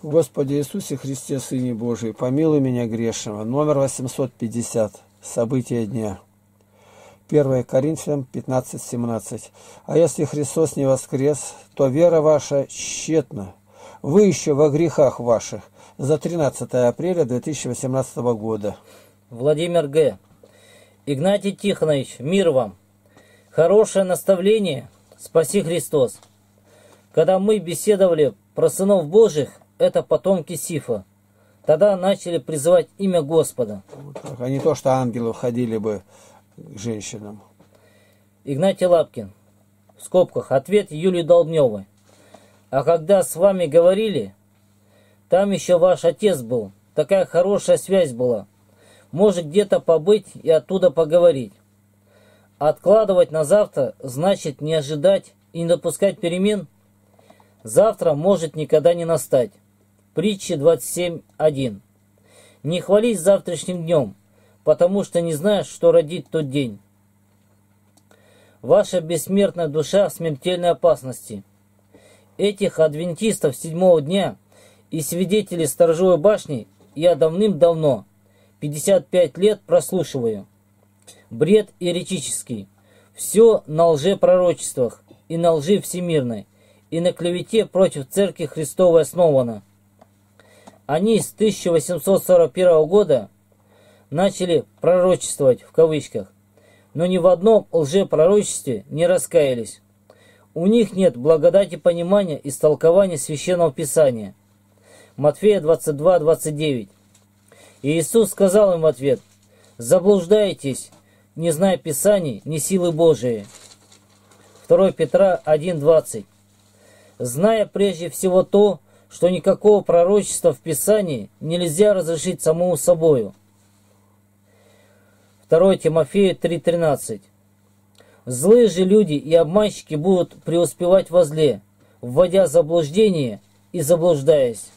Господи Иисусе Христе, Сыне Божий, помилуй меня грешного. Номер 850. События дня. 1 Коринфянам 15:17. А если Христос не воскрес, то вера ваша тщетна. Вы еще во грехах ваших. За 13 апреля 2018 года. Владимир Г. Игнатий Тихонович, мир вам. Хорошее наставление. Спаси Христос. Когда мы беседовали про сынов Божьих, это потомки Сифа. Тогда начали призывать имя Господа. А не то, что ангелы ходили бы к женщинам. Игнатий Лапкин. В скобках. Ответ Юлии Долбневой. А когда с вами говорили, там еще ваш отец был. Такая хорошая связь была. Может где-то побыть и оттуда поговорить. Откладывать на завтра значит не ожидать и не допускать перемен. Завтра может никогда не настать. Притча 27:1. Не хвались завтрашним днем, потому что не знаешь, что родит тот день. Ваша бессмертная душа в смертельной опасности. Этих адвентистов седьмого дня и свидетелей сторожевой башни я давным-давно, 55 лет, прослушиваю. Бред еретический. Все на лжепророчествах и на лжи всемирной, и на клевете против Церкви Христовой основано. Они с 1841 года начали пророчествовать, в кавычках, но ни в одном лжепророчестве не раскаялись. У них нет благодати понимания и истолкования Священного Писания. Матфея 22:29. И Иисус сказал им в ответ: «Заблуждаетесь, не зная Писаний, ни силы Божией». 2 Петра 1:20. Зная прежде всего то, что никакого пророчества в Писании нельзя разрешить самому собою. 2 Тимофея 3:13. Злые же люди и обманщики будут преуспевать во зле, вводя заблуждение и заблуждаясь.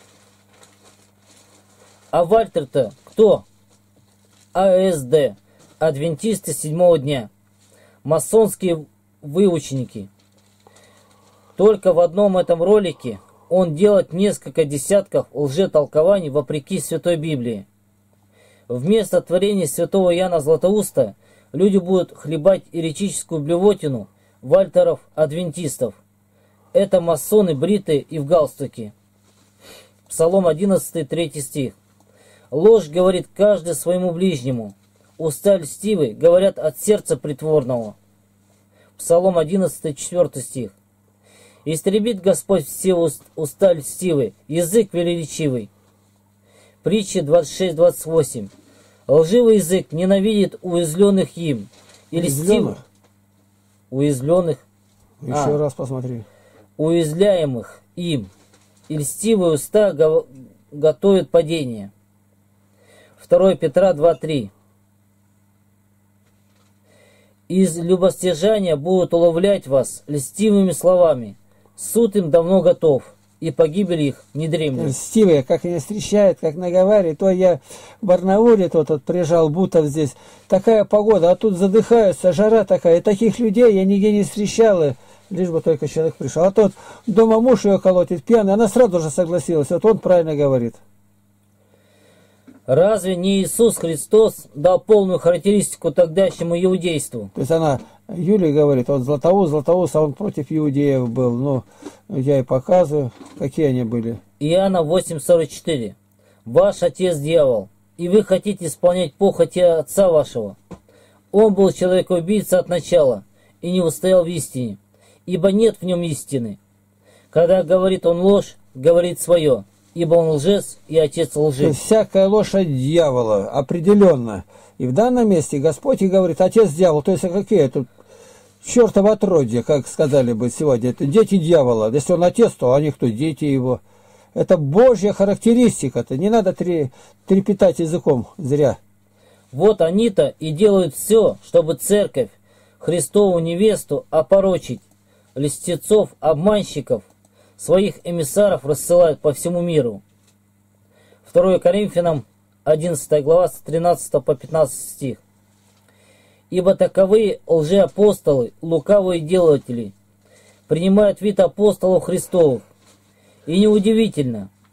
А Вальтер-то кто? АСД. Адвентисты седьмого дня. Масонские выученики. Только в одном этом ролике он делает несколько десятков лжетолкований вопреки Святой Библии. Вместо творения святого Иоанна Златоуста люди будут хлебать еретическую блевотину вальтеров-адвентистов. Это масоны бритые и в галстуке. Псалом 11, 3 стих. Ложь говорит каждый своему ближнему. Уста льстивы говорят от сердца притворного. Псалом 11, 4 стих. Истребит Господь все уста льстивы, язык велеречивый. Притча 26-28. Лживый язык ненавидит уязвленных им. И льстивых. Уязвленных. Еще раз посмотри. Уязвляемых им. И льстивые уста готовят падение. 2 Петра 2:3. Из любостяжания будут уловлять вас льстивыми словами. Суд им давно готов, и погибель их не дремлет. Льстивые, как меня встречают, как наговаривают. То я в Барнауле тот приезжал, Бутов здесь. Такая погода, а тут задыхаются, жара такая. И таких людей я нигде не встречал, лишь бы только человек пришел. А тот дома муж ее колотит, пьяный, она сразу же согласилась. Вот он правильно говорит. Разве не Иисус Христос дал полную характеристику тогдашнему иудейству? То есть она, Юлия говорит, вот Златоуст, а он против иудеев был. Ну, я и показываю, какие они были. Иоанна 8:44. Ваш отец дьявол, и вы хотите исполнять похоти отца вашего. Он был человекоубийца от начала, и не устоял в истине, ибо нет в нем истины. Когда говорит он ложь, говорит свое, ибо он лжец и отец лжи. То есть всякая ложь от дьявола, определенно. И в данном месте Господь и говорит, отец дьявол. То есть какие тут чертово отродье, как сказали бы сегодня. Это дети дьявола. Если он отец, то они кто? Дети его. Это Божья характеристика-то. Не надо трепетать языком зря. Вот они-то и делают все, чтобы церковь, Христову невесту опорочить. Льстецов, обманщиков, своих эмиссаров рассылают по всему миру. 2 Коринфянам 11 глава с 13 по 15 стих. Ибо таковые лжеапостолы, лукавые делатели, принимают вид апостолов Христовых. И неудивительно,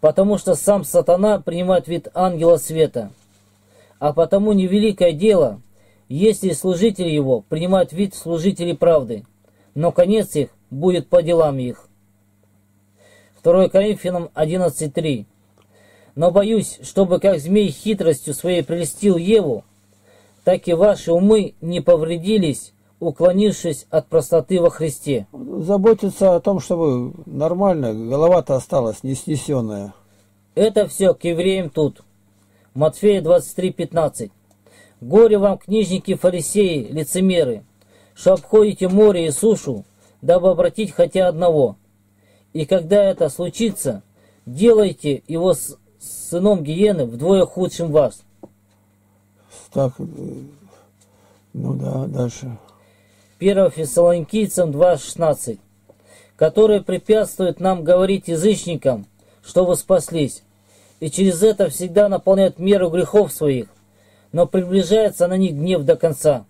потому что сам сатана принимает вид ангела света. А потому невеликое дело, если служители его принимают вид служителей правды, но конец их будет по делам их. 2 Коринфянам 11:3. Но боюсь, чтобы как змей хитростью своей прельстил Еву, так и ваши умы не повредились, уклонившись от простоты во Христе. Заботиться о том, чтобы нормально, голова-то осталась не снесенная. Это все к евреям тут. Матфея 23:15. Горе вам, книжники, фарисеи, лицемеры, что обходите море и сушу, дабы обратить хотя одного. И когда это случится, делайте его с сыном гиены вдвое худшим вас. Так, ну да, дальше. 1 Фессалоникийцам 2:16, которые препятствуют нам говорить язычникам, чтобы спаслись, и через это всегда наполняют меру грехов своих, но приближается на них гнев до конца.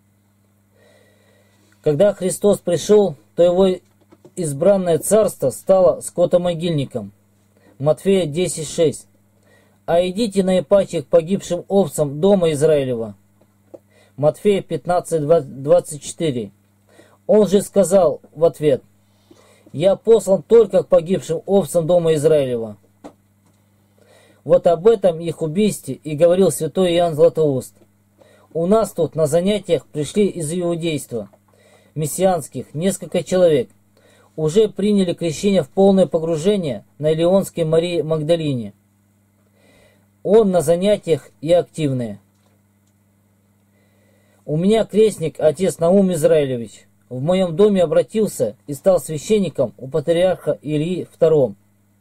Когда Христос пришел, то его избранное царство стало скотомогильником. Матфея 10:6. А идите наипаче к погибшим овцам дома Израилева. Матфея 15:24. Он же сказал в ответ: я послан только к погибшим овцам дома Израилева. Вот об этом их убийстве и говорил святой Иоанн Златоуст. У нас тут на занятиях пришли из иудейства, мессианских, несколько человек, уже приняли крещение в полное погружение на Илионской Марии Магдалине. Он на занятиях и активные. У меня крестник, отец Наум Израилевич, в моем доме обратился и стал священником у патриарха Ильи II.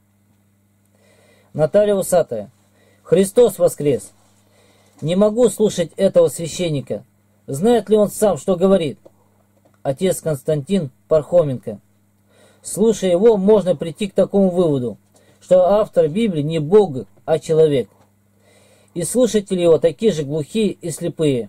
Наталья Усатая. Христос воскрес! Не могу слушать этого священника. Знает ли он сам, что говорит? Отец Константин Пархоменко. Слушая его, можно прийти к такому выводу, что автор Библии не Бог, а человек. И слушатели его такие же глухие и слепые.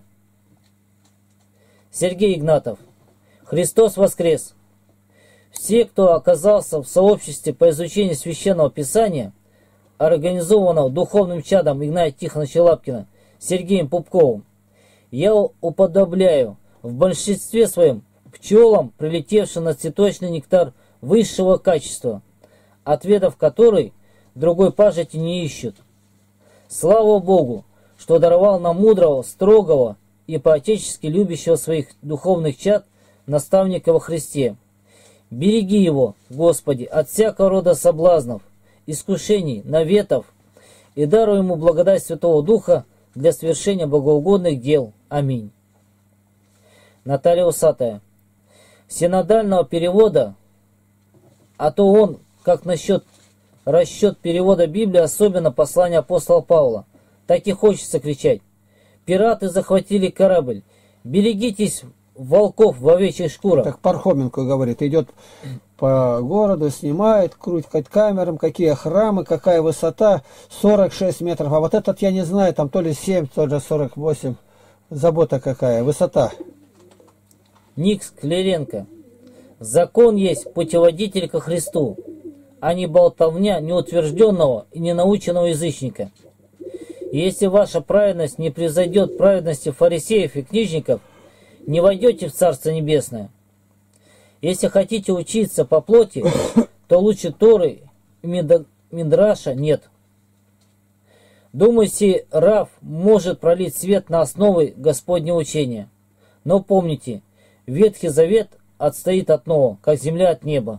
Сергей Игнатов. Христос воскрес! Все, кто оказался в сообществе по изучению Священного Писания, организованного духовным чадом Игнатия Тихоновича Лапкина Сергеем Пупковым, я уподобляю в большинстве своем пчелам, прилетевшим на цветочный нектар высшего качества, ответов которой другой пажити не ищут. Слава Богу, что даровал нам мудрого, строгого и по-отечески любящего своих духовных чад наставника во Христе. Береги его, Господи, от всякого рода соблазнов, искушений, наветов, и даруй ему благодать Святого Духа для совершения богоугодных дел. Аминь. Наталья Усатая. Синодального перевода, а то он, как насчет расчет перевода Библии, особенно послания апостола Павла, так и хочется кричать: пираты захватили корабль, берегитесь волков в овечьих шкурах. Так Пархоменко говорит, идет по городу, снимает, крутит камерам, какие храмы, какая высота, 46 метров. А вот этот я не знаю, там то ли 7, то ли 48. Забота какая, высота. Никс Клеренко. Закон есть путеводитель ко Христу, а не болтовня неутвержденного и ненаученного язычника. И если ваша праведность не превзойдет праведности фарисеев и книжников, не войдете в Царство Небесное. Если хотите учиться по плоти, то лучше Торы и Мидраша нет. Думаю, сей Рав может пролить свет на основы Господнего учения. Но помните, Ветхий Завет отстоит от Нового, как земля от неба.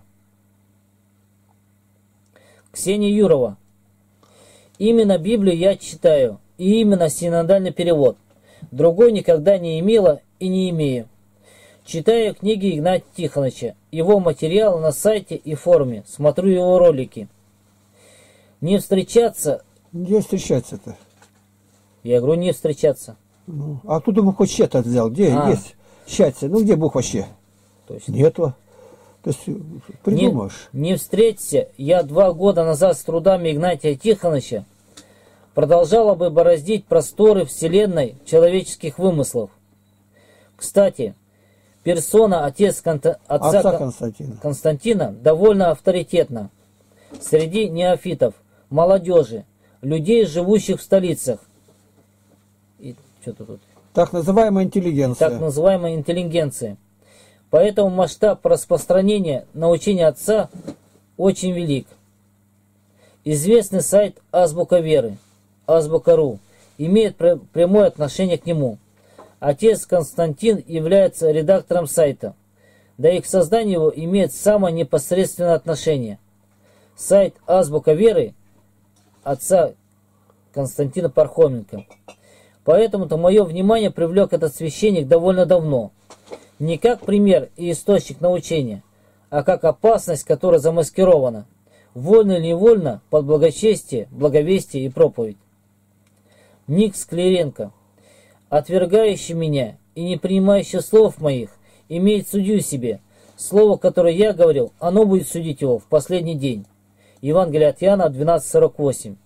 Ксения Юрова. Именно Библию я читаю, и именно синодальный перевод. Другой никогда не имела и не имею. Читаю книги Игнатия Тихоновича, его материалы на сайте и форуме, смотрю его ролики. Не встречаться... Где встречаться-то? Я говорю, не встречаться. Ну, а тут ему хоть щет взял. Где есть? Счастье. Ну где Бог вообще? Точно. Нету. То есть придумаешь. Не встреться, я 2 года назад с трудами Игнатия Тихоновича продолжала бы бороздить просторы вселенной человеческих вымыслов. Кстати, персона отца Константина довольно авторитетна среди неофитов, молодежи, людей, живущих в столицах. И что-то тут. Так называемая интеллигенция. Так называемой интеллигенции. Поэтому масштаб распространения научения Отца очень велик. Известный сайт Азбука Веры, Азбука.ру, имеет прямое отношение к нему. Отец Константин является редактором сайта, да и к созданию его имеет самое непосредственное отношение. Сайт Азбука Веры отца Константина Пархоменко. Поэтому-то мое внимание привлек этот священник довольно давно. Не как пример и источник научения, а как опасность, которая замаскирована, вольно или невольно, под благочестие, благовестие и проповедь. Ник Скляренко, отвергающий меня и не принимающий слов моих, имеет судью себе. Слово, которое я говорил, оно будет судить его в последний день. Евангелие от Иоанна 12:48.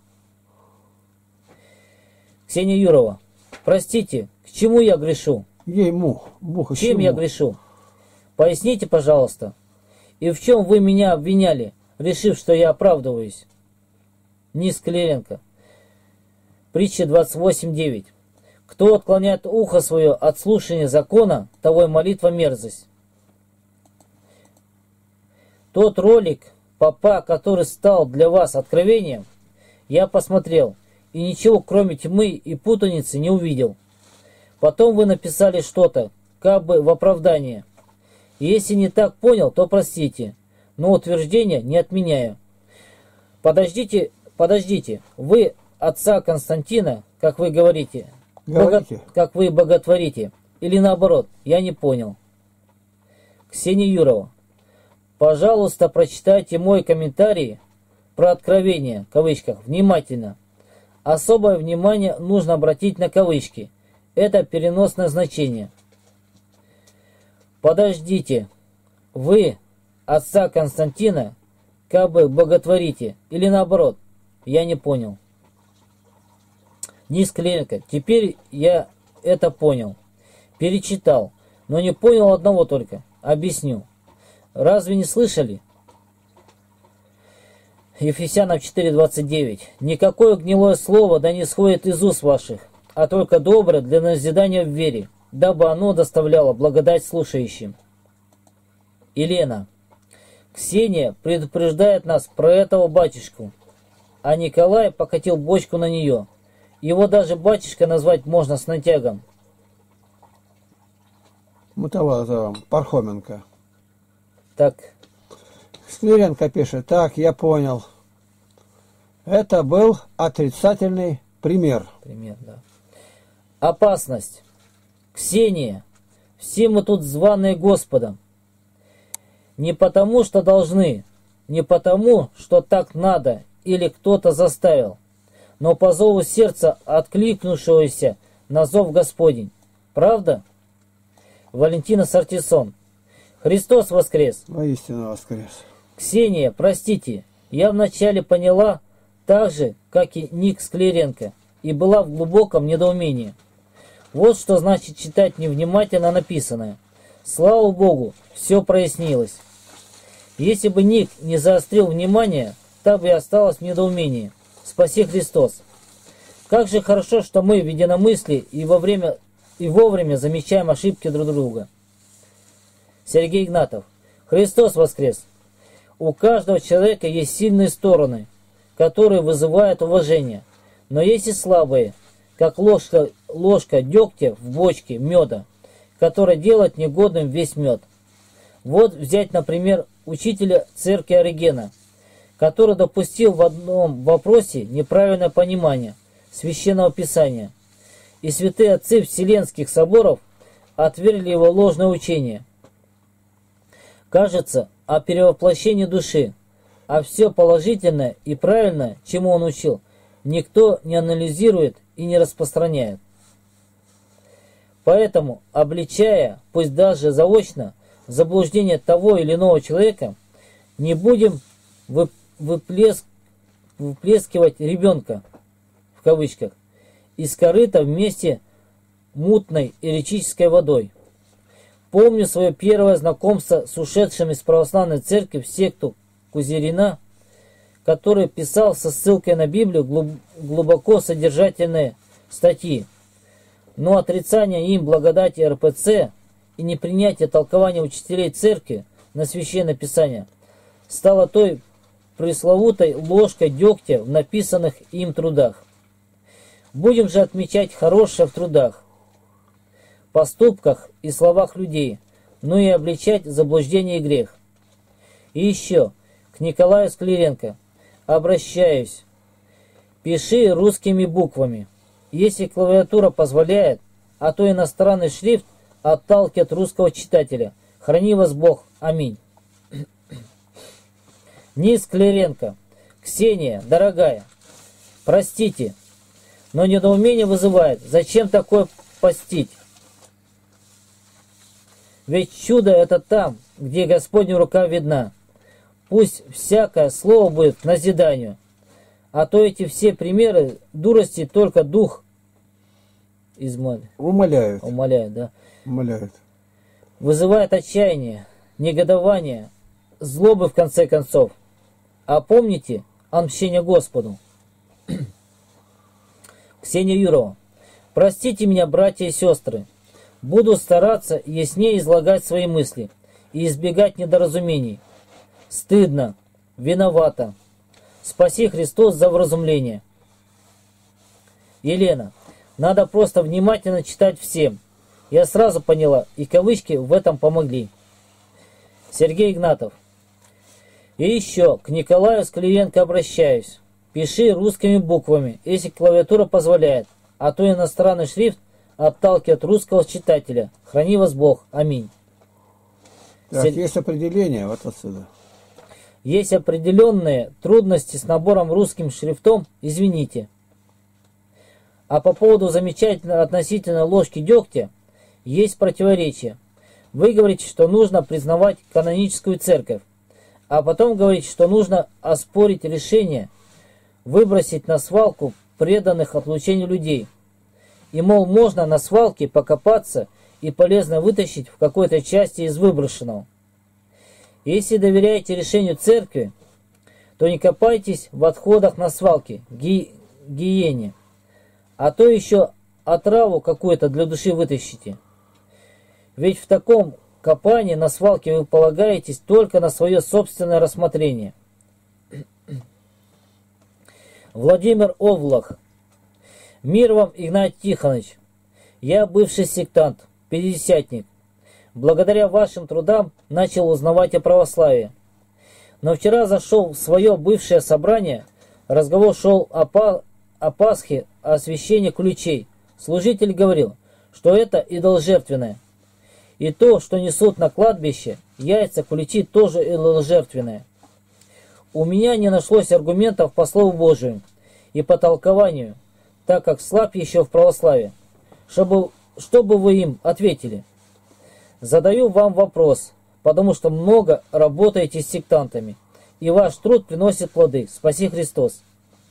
Ксения Юрова. Простите, к чему я грешу? Ей-му, Чем я грешу? Поясните, пожалуйста. И в чем вы меня обвиняли, решив, что я оправдываюсь? Ник Скляренко. Притча 28:9. Кто отклоняет ухо свое от слушания закона, того и молитва мерзость. Тот ролик попа, который стал для вас откровением, я посмотрел и ничего кроме тьмы и путаницы не увидел. Потом вы написали что-то, как бы в оправдание. Если не так понял, то простите, но утверждение не отменяю. Подождите, вы отца Константина, как вы говорите, как вы боготворите, или наоборот, я не понял. Ксения Юрова. Пожалуйста, прочитайте мой комментарий про откровение, в кавычках, внимательно. Особое внимание нужно обратить на кавычки. Это переносное значение. Подождите, вы отца Константина как бы боготворите, или наоборот, я не понял. Ник Скляренко. Теперь я это понял. Перечитал, но не понял одного только. Объясню. Разве не слышали? Ефесянам 4:29. Никакое гнилое слово да не сходит из уст ваших, а только доброе для назидания в вере, дабы оно доставляло благодать слушающим. Елена. Ксения предупреждает нас про этого батюшку, а Николай покатил бочку на нее. Его даже батюшка назвать можно с натягом. Мутава Пархоменко. Так. Скляренко пишет. Так, я понял. Это был отрицательный пример. Пример, да. Опасность. Ксения. Все мы тут званые Господом. Не потому, что должны, не потому, что так надо или кто-то заставил, но по зову сердца, откликнувшегося на зов Господень. Правда? Валентина Сартисон. Христос воскрес. Воистину воскрес. Ксения, простите, я вначале поняла так же, как и Ник Скляренко, и была в глубоком недоумении. Вот что значит читать невнимательно написанное. Слава Богу, все прояснилось. Если бы Ник не заострил внимание, так бы и осталось в недоумении. Спаси Христос. Как же хорошо, что мы в единомыслии и вовремя замечаем ошибки друг друга. Сергей Игнатов. Христос воскрес. У каждого человека есть сильные стороны, которые вызывают уважение, но есть и слабые, как ложка дегтя в бочке меда, которая делает негодным весь мед. Вот взять, например, учителя церкви Оригена, который допустил в одном вопросе неправильное понимание Священного Писания, и святые отцы Вселенских соборов отвергли его ложное учение. Кажется, о перевоплощении души, а все положительное и правильное, чему он учил, никто не анализирует и не распространяет. Поэтому, обличая, пусть даже заочно, заблуждение того или иного человека, не будем выплескивать ребенка, в кавычках, из корыта вместе мутной эретической водой. Помню свое первое знакомство с ушедшим из православной церкви в секту Кузерина, который писал со ссылкой на Библию глубоко содержательные статьи. Но отрицание им благодати РПЦ и непринятие толкования учителей церкви на Священное Писание стало той пресловутой ложкой дегтя в написанных им трудах. Будем же отмечать хорошее в трудах, поступках и словах людей, но и обличать заблуждение и грех. И еще к Николаю Скляренко обращаюсь. Пиши русскими буквами. Если клавиатура позволяет, а то иностранный шрифт отталкивает русского читателя. Храни вас Бог. Аминь. Низ Скляренко. Ксения, дорогая, простите, но недоумение вызывает. Зачем такое постить? Ведь чудо это там, где Господня рука видна. Пусть всякое слово будет к назиданию, а то эти все примеры дурости только дух умаляют. Умаляют, да. Умаляют. Вызывает отчаяние, негодование, злобы в конце концов. А помните отмщение Господу. Ксения Юрова. Простите меня, братья и сестры. Буду стараться яснее излагать свои мысли и избегать недоразумений. Стыдно, виновата. Спаси Христос за вразумление. Елена. Надо просто внимательно читать всем. Я сразу поняла, и кавычки в этом помогли. Сергей Игнатов. И еще к Николаю Скляренко обращаюсь. Пиши русскими буквами, если клавиатура позволяет, а то иностранный шрифт отталкивает русского читателя. Храни вас Бог. Аминь. Так, есть определение вот отсюда. Есть определенные трудности с набором русским шрифтом, извините. А по поводу замечательно относительно ложки дегтя, есть противоречие. Вы говорите, что нужно признавать каноническую церковь, а потом говорите, что нужно оспорить решение, выбросить на свалку преданных отлучению людей. И, мол, можно на свалке покопаться и полезно вытащить в какой-то части из выброшенного. Если доверяете решению церкви, то не копайтесь в отходах на свалке, гиене, а то еще отраву какую-то для души вытащите. Ведь в таком копании на свалке вы полагаетесь только на свое собственное рассмотрение. Владимир Овлах. Мир вам, Игнатий Тихонович. Я бывший сектант, пятидесятник. Благодаря вашим трудам начал узнавать о православии. Но вчера зашел в свое бывшее собрание, разговор шел о Пасхе, о освящении ключей. Служитель говорил, что это идоложертвенное. И то, что несут на кладбище, яйца, куличи, тоже идоложертвенное. У меня не нашлось аргументов по Слову Божию и по толкованию, так как слаб еще в православии. Что бы вы им ответили? Задаю вам вопрос, потому что много работаете с сектантами, и ваш труд приносит плоды. Спаси Христос.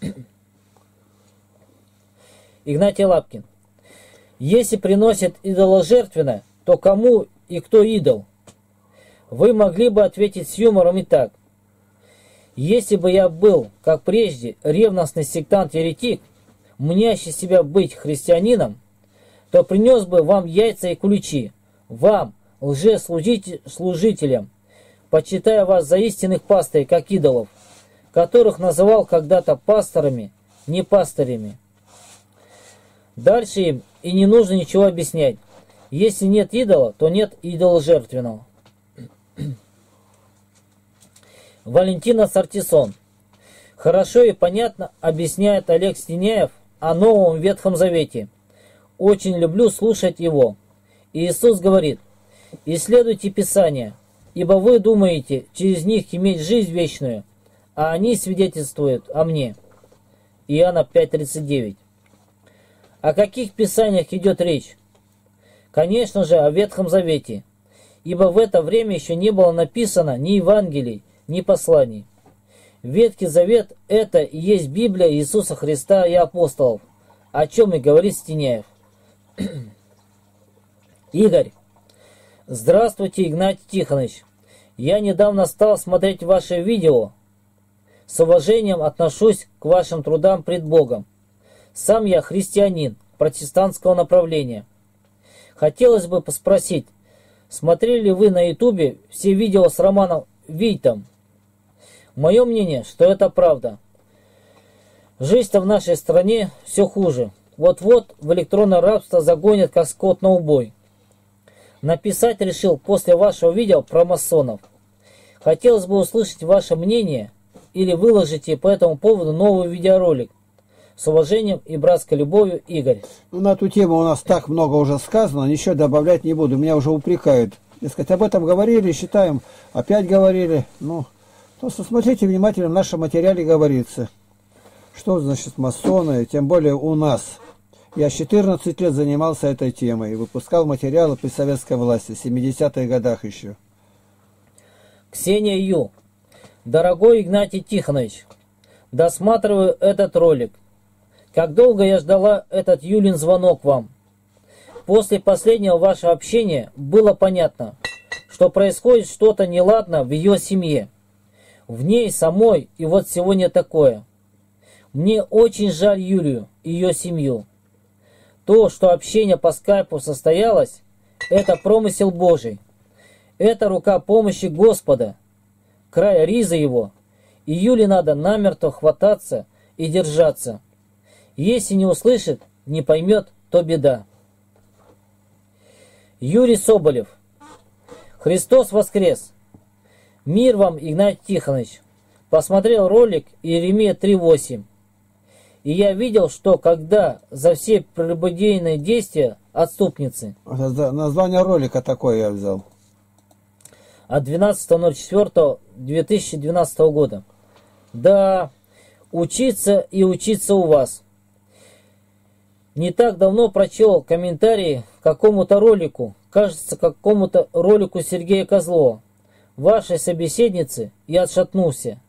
Игнатий Лапкин. Если приносит идоложертвенное, то кому и кто идол? Вы могли бы ответить с юмором и так. Если бы я был, как прежде, ревностный сектант-еретик, мнящий себя быть христианином, то принес бы вам яйца и ключи, вам, лжеслужителям, почитая вас за истинных пастырей, как идолов, которых называл когда-то пасторами, не пастырями. Дальше им и не нужно ничего объяснять. Если нет идола, то нет идола жертвенного. Валентина Сартисон. Хорошо и понятно объясняет Олег Стеняев о Новом Ветхом Завете. Очень люблю слушать его. Иисус говорит: «Исследуйте Писания, ибо вы думаете через них иметь жизнь вечную, а они свидетельствуют о мне». Иоанна 5:39. О каких Писаниях идет речь? Конечно же, о Ветхом Завете, ибо в это время еще не было написано ни Евангелий, ни посланий. Ветхий Завет – это и есть Библия Иисуса Христа и апостолов, о чем и говорит Стеняев. Игорь. Здравствуйте, Игнатий Тихонович. Я недавно стал смотреть ваше видео. С уважением отношусь к вашим трудам пред Богом. Сам я христианин протестантского направления. Хотелось бы спросить, смотрели ли вы на ютубе все видео с Романом Вейтом? Мое мнение, что это правда. Жизнь-то в нашей стране все хуже. Вот-вот в электронное рабство загонят как скот на убой. Написать решил после вашего видео про масонов. Хотелось бы услышать ваше мнение или выложите по этому поводу новый видеоролик. С уважением и братской любовью, Игорь. Ну, на эту тему у нас так много уже сказано, ничего добавлять не буду. Меня уже упрекают. Дескать, об этом говорили, считаем, опять говорили. Ну, просто смотрите внимательно, в нашем материале говорится. Что значит масоны, тем более у нас. Я 14 лет занимался этой темой и выпускал материалы при советской власти, в 70-х годах еще. Ксения Ю. Дорогой Игнатий Тихонович, досматриваю этот ролик. Как долго я ждала этот Юлин звонок вам. После последнего вашего общения было понятно, что происходит что-то неладно в ее семье. В ней самой и вот сегодня такое. Мне очень жаль Юлию и ее семью. То, что общение по скайпу состоялось, это промысел Божий. Это рука помощи Господа. Край риза его. И Юле надо намертво хвататься и держаться. Если не услышит, не поймет, то беда. Юрий Соболев. Христос воскрес! Мир вам, Игнатий Тихонович! Посмотрел ролик Иеремия 3.8. И я видел, что когда за все прелюбодейные действия отступницы. Название ролика такое я взял. От 12.04.2012 года. Да, учиться и учиться у вас. Не так давно прочел комментарии к какому-то ролику, кажется, какому-то ролику Сергея Козлова, вашей собеседницы, и отшатнулся.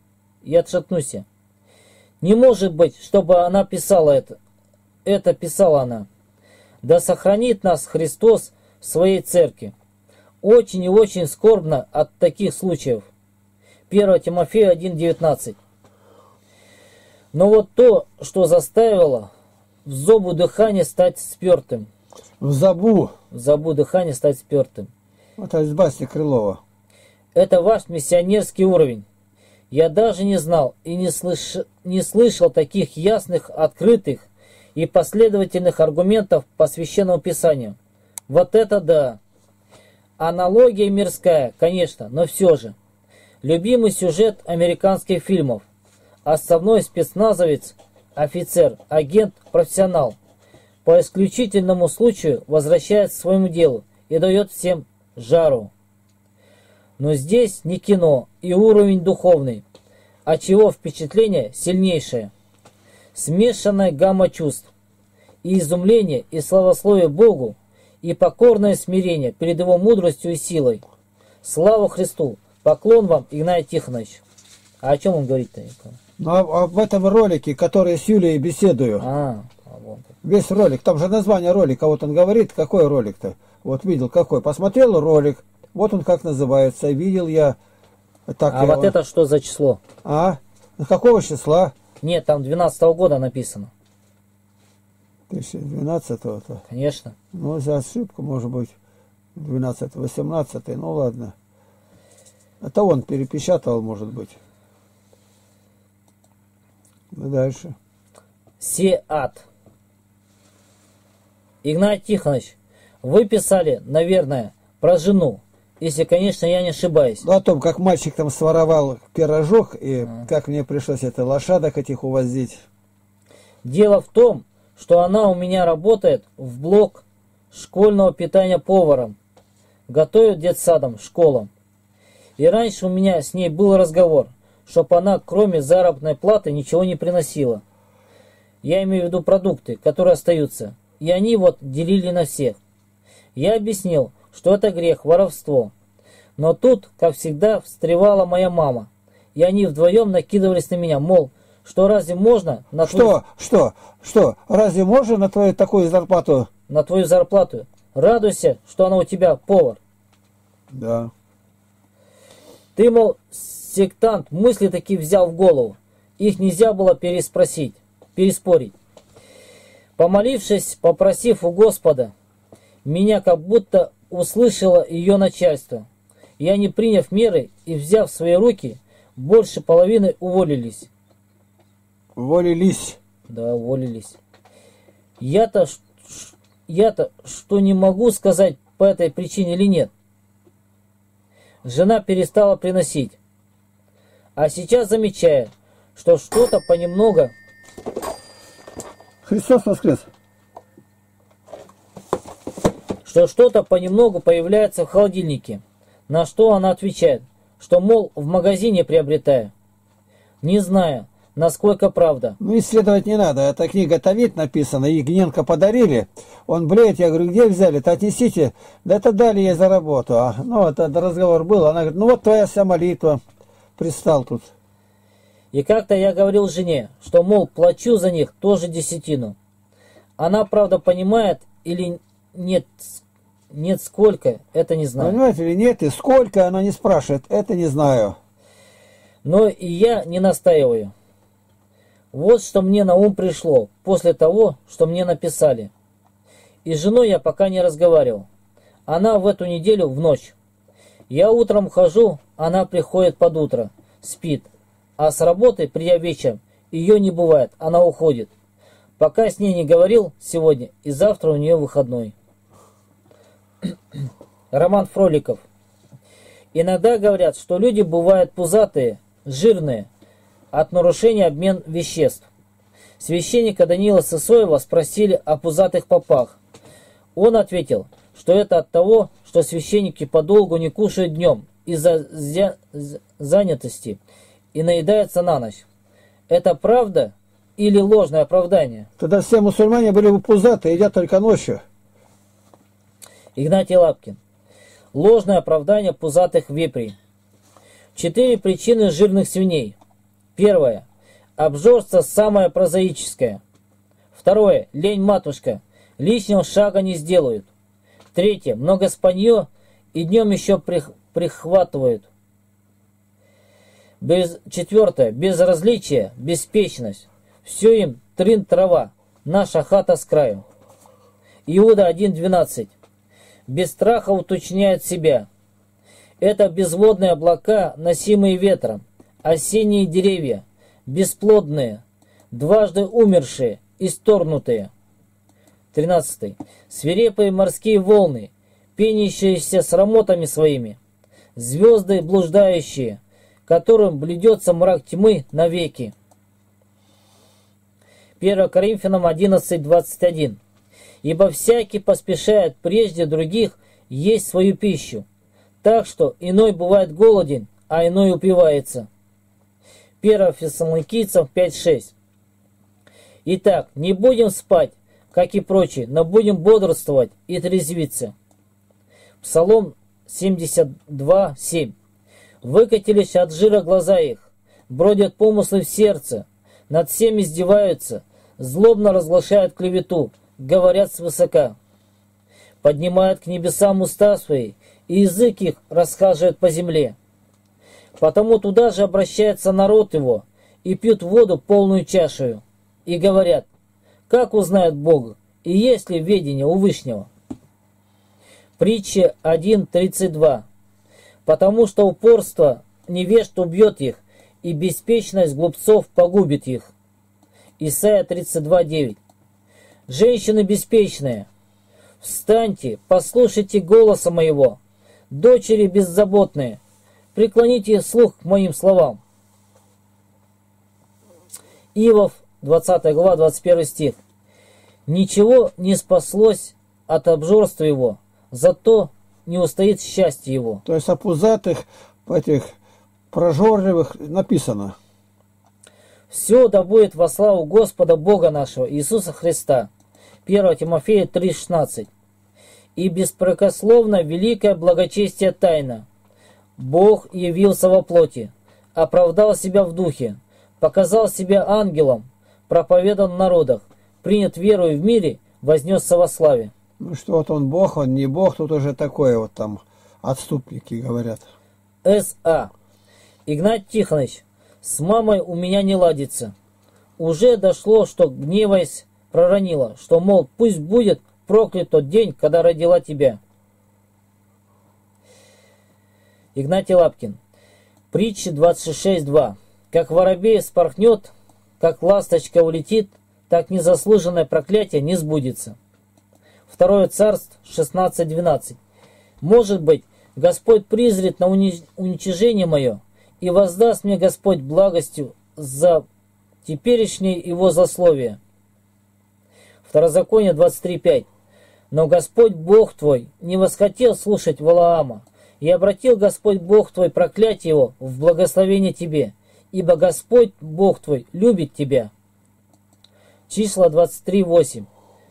Не может быть, чтобы она писала это. Это писала она. Да сохранит нас Христос в своей церкви. Очень и очень скорбно от таких случаев. 1 Тимофея 1.19. Но вот то, что заставило в зобу дыхания стать спертым. В забу Дыхания стать спертым. Это из басни Крылова. Это ваш миссионерский уровень. Я даже не знал и не слышал таких ясных, открытых и последовательных аргументов по Священному Писанию. Вот это да! Аналогия мирская, конечно, но все же. Любимый сюжет американских фильмов. Отставной спецназовец, офицер, агент, профессионал. По исключительному случаю возвращается к своему делу и дает всем жару. Но здесь не кино и уровень духовный, отчего впечатление сильнейшее. Смешанная гамма чувств. И изумление, и славословие Богу, и покорное смирение перед Его мудростью и силой. Слава Христу! Поклон вам, Игнатий Тихонович. А о чем он говорит-то? Ну, а в этом ролике, который с Юлией беседую, Вот. весь ролик, там же название ролика, вот он говорит, какой ролик-то, вот видел какой, посмотрел ролик, вот он как называется, видел я. Так а вот это что за число? Какого числа? Нет, там 12-го года написано. 2012-го-то? Конечно. Ну, за ошибку, может быть, 12-18, ну ладно. Это он перепечатал, может быть. Дальше. Сеат. Игнатий Тихонович, вы писали, наверное, про жену, если, конечно, я не ошибаюсь. Ну, о том, как мальчик там своровал пирожок, и как мне пришлось это лошадок этих увозить. Дело в том, что она у меня работает в блок школьного питания поваром. Готовит детсадом, школам. И раньше у меня с ней был разговор, чтобы она, кроме заработной платы, ничего не приносила. Я имею в виду продукты, которые остаются. И они вот делили на всех. Я объяснил, что это грех, воровство. Но тут, как всегда, встревала моя мама. И они вдвоем накидывались на меня, мол, что разве можно на твою... Что? Разве можно на твою такую зарплату? На твою зарплату. Радуйся, что она у тебя повар. Да. Ты, мол, сектант, мысли такие взял в голову. их нельзя было переспорить. Помолившись, попросив у Господа, меня как будто услышало ее начальство. Я, не приняв меры и взяв в свои руки, больше половины уволились. Уволились. Да, уволились. Я-то что не могу сказать, по этой причине или нет. Жена перестала приносить. А сейчас замечает, что что-то понемногу... Христос воскрес. Что что-то понемногу появляется в холодильнике. На что она отвечает, что, мол, в магазине приобретаю. Не знаю, насколько правда. Ну, исследовать не надо. Эта книга Тавит написана, Ягненко подарили. Он блеет, я говорю, где взяли-то, отнесите. Да это дали ей за работу. Ну, это разговор был. Она говорит, ну вот твоя вся молитва. Пристал тут. И как-то я говорил жене, что, мол, плачу за них тоже десятину. Она, правда, понимает или нет, сколько, это не знаю. Понимаете или нет, и сколько, она не спрашивает, это не знаю. Но и я не настаиваю. Вот что мне на ум пришло после того, что мне написали. И с женой я пока не разговаривал. Она в эту неделю в ночь. Я утром хожу, она приходит под утро, спит. А с работы, придя вечером, ее не бывает, она уходит. Пока с ней не говорил сегодня, и завтра у нее выходной. Роман Фроликов. Иногда говорят, что люди бывают пузатые, жирные, от нарушения обмен веществ. Священника Даниила Сысоева спросили о пузатых попах. Он ответил, что это от того, что священники подолгу не кушают днем из-за занятости и наедаются на ночь. Это правда или ложное оправдание? Тогда все мусульмане были бы пузатые, едят только ночью. Игнатий Лапкин. Ложное оправдание пузатых вепрей. 4 причины жирных свиней. Первое. Обжорство самое прозаическое. Второе. Лень матушка. Лишнего шага не сделают. Третье. Много спанье и днем еще прихватывают. Четвертое. Безразличие, беспечность. Все им трын трава. Наша хата с краю. Иуда 1.12. Без страха уточняют себя. Это безводные облака, носимые ветром, осенние деревья, бесплодные, дважды умершие, исторгнутые. 13. Свирепые морские волны, пенящиеся срамотами своими, звезды блуждающие, которым блюдется мрак тьмы навеки. 1 Коринфянам 11.21. Ибо всякий поспешает прежде других есть свою пищу, так что иной бывает голоден, а иной упивается. 1 Фессалоникийцам 5.6. Итак, не будем спать, как и прочие, но будем бодрствовать и трезвиться. Псалом 72.7. Выкатились от жира глаза их, бродят помыслы в сердце, над всем издеваются, злобно разглашают клевету, говорят свысока. Поднимают к небесам уста свои, и язык их расхаживает по земле. Потому туда же обращается народ его, и пьют воду полную чашею, и говорят, как узнают Бога, и есть ли ведение у Вышнего. Притча 1.32. Потому что упорство невежд убьет их, и беспечность глупцов погубит их. Исайя 32.9. Женщины беспечные, встаньте, послушайте голоса моего, дочери беззаботные, преклоните слух к моим словам. Иов, 20 глава, 21 стих. Ничего не спаслось от обжорства его, зато не устоит счастье его. То есть о пузатых, этих прожорливых написано. Все да будет во славу Господа Бога нашего, Иисуса Христа. 1 Тимофея 3,16. И беспрекословно великое благочестие тайна. Бог явился во плоти, оправдал себя в духе, показал себя ангелом, проповедан в народах, принят верою в мире, вознесся во славе. Ну что, вот он Бог, он не Бог, тут уже такое вот там отступники говорят. С.А. Игнат Тихонович, С мамой у меня не ладится. Уже дошло, что, гневаясь, проронила, что, мол, пусть будет проклят тот день, когда родила тебя. Игнатий Лапкин. Притча 26.2. Как воробей спорхнет, как ласточка улетит, так незаслуженное проклятие не сбудется. Второе Царств 16.12. Может быть, Господь призрит на уничижение мое, и воздаст мне Господь благостью за теперешнее его злословие. Второзаконие 23.5. Но Господь Бог твой не восхотел слушать Валаама, и обратил Господь Бог твой проклятие его в благословение тебе, ибо Господь Бог твой любит тебя. Числа 23.8.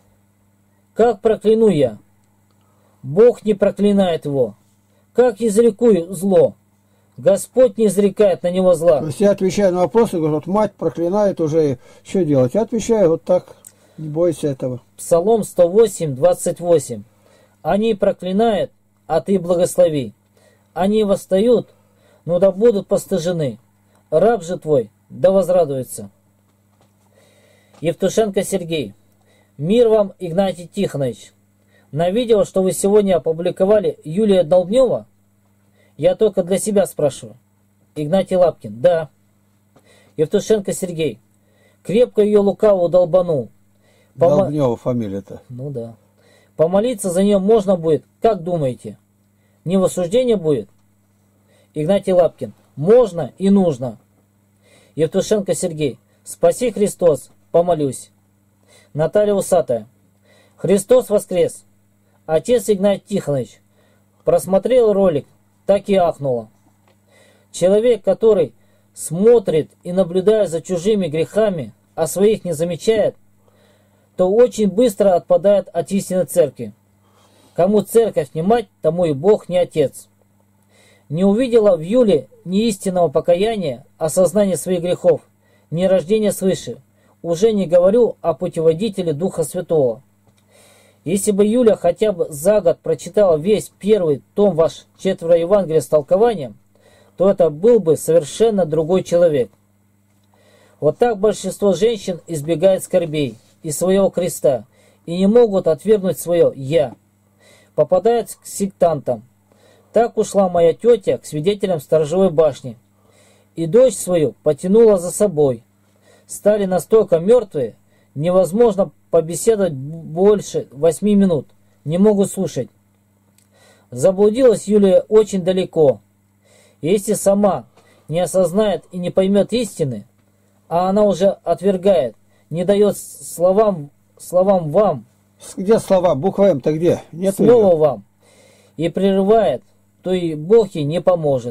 Как прокляну я? Бог не проклинает его. Как изрекую зло? Господь не изрекает на него зла. То есть я отвечаю на вопросы, говорю, вот мать проклинает уже, что делать? Я отвечаю вот так, не бойся этого. Псалом 108.28. Они проклинают, а ты благослови. Они восстают, но да будут постыжены. Раб же твой да возрадуется. Евтушенко Сергей. Мир вам, Игнатий Тихонович. На видео, что вы сегодня опубликовали, Юлия Долбнева, я только для себя спрашиваю. Игнатий Лапкин. Да. Евтушенко Сергей. Крепко ее лукаво долбанул. Долбнева фамилия-то. Ну да. Помолиться за нее можно будет, как думаете? Не в осуждение будет? Игнатий Лапкин. Можно и нужно. Евтушенко Сергей. Спаси Христос, помолюсь. Наталья Усатая. Христос воскрес. Отец Игнатий Тихонович. Просмотрел ролик, так и ахнула. Человек, который смотрит и наблюдает за чужими грехами, а своих не замечает, то очень быстро отпадает от истинной церкви. Кому церковь не мать, тому и Бог не отец. Не увидела в Юле ни истинного покаяния, осознания своих грехов, ни рождения свыше. Уже не говорю о путеводителе Духа Святого. Если бы Юля хотя бы за год прочитала весь первый том ваш 4 Евангелия с толкованием, то это был бы совершенно другой человек. Вот так большинство женщин избегает скорбей и своего креста, и не могут отвергнуть свое «я». Попадают к сектантам. Так ушла моя тетя к свидетелям сторожевой башни, и дочь свою потянула за собой. Стали настолько мертвые, невозможно побеседовать больше 8 минут, не могут слушать. Заблудилась Юлия очень далеко. Если сама не осознает и не поймет истины, а она уже отвергает, не дает словам вам. Где слова? Буква М-то где? Нет Слово ее. вам. И прерывает, то и Бог ей не поможет.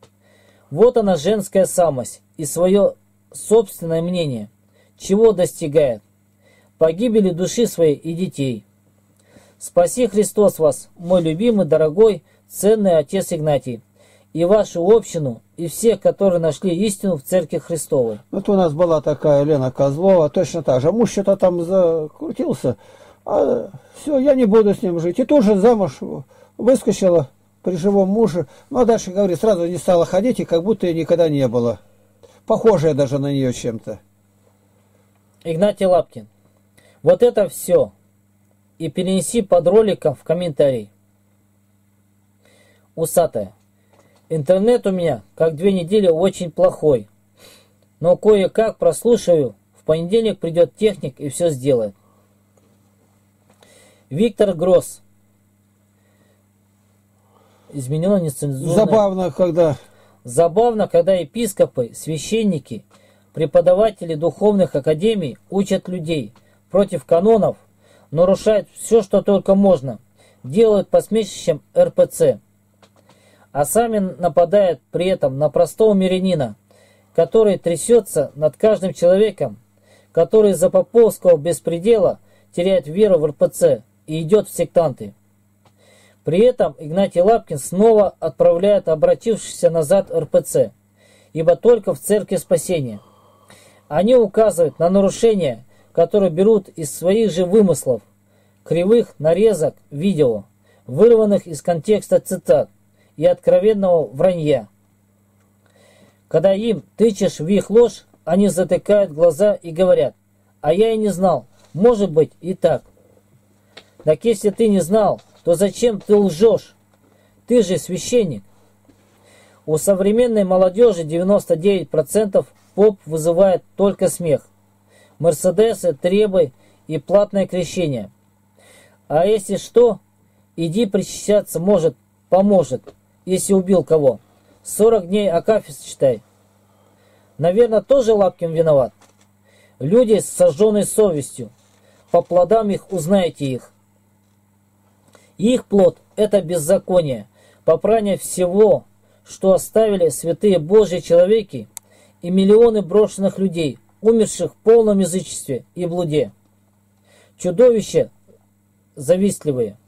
Вот она, женская самость, и свое собственное мнение. Чего достигает? Погибели души своей и детей. Спаси Христос вас, мой любимый, дорогой, ценный отец Игнатий, и вашу общину, и всех, которые нашли истину в Церкви Христовой. Вот у нас была такая Лена Козлова, точно так же. Муж что-то там закрутился, а все, я не буду с ним жить. И тоже замуж выскочила при живом муже. Ну, а дальше, говорит, сразу не стала ходить, и как будто и никогда не было. Похожая даже на нее чем-то. Игнатий Лапкин. Вот это все. И перенеси под роликом в комментарий. Усатая. Интернет у меня, как 2 недели, очень плохой. Но кое-как прослушаю. В понедельник придет техник и все сделает. Виктор Гросс. Изменено нецензурное. Забавно, когда епископы, священники, преподаватели духовных академий учат людей против канонов, нарушают все, что только можно, делают посмешищем РПЦ, а сами нападают при этом на простого мирянина, который трясется над каждым человеком, который из-за поповского беспредела теряет веру в РПЦ и идет в сектанты. При этом Игнатий Лапкин снова отправляет обратившихся назад РПЦ, ибо только в Церкви Спасения. Они указывают на нарушения, которые берут из своих же вымыслов, кривых нарезок видео, вырванных из контекста цитат и откровенного вранья. Когда им тычешь в их ложь, они затыкают глаза и говорят: «А я и не знал, может быть и так». Так если ты не знал, то зачем ты лжешь? Ты же священник. У современной молодежи 99% поп вызывает только смех. Мерседесы, требы и платное крещение. А если что, иди причащаться, может, поможет, если убил кого. 40 дней акафист читай. Наверное, тоже Лапкин виноват. Люди с сожженной совестью. По плодам их узнаете их. Их плод – это беззаконие, попрание всего, что оставили святые Божьи человеки и миллионы брошенных людей, умерших в полном язычестве и блуде. Чудовища завистливые.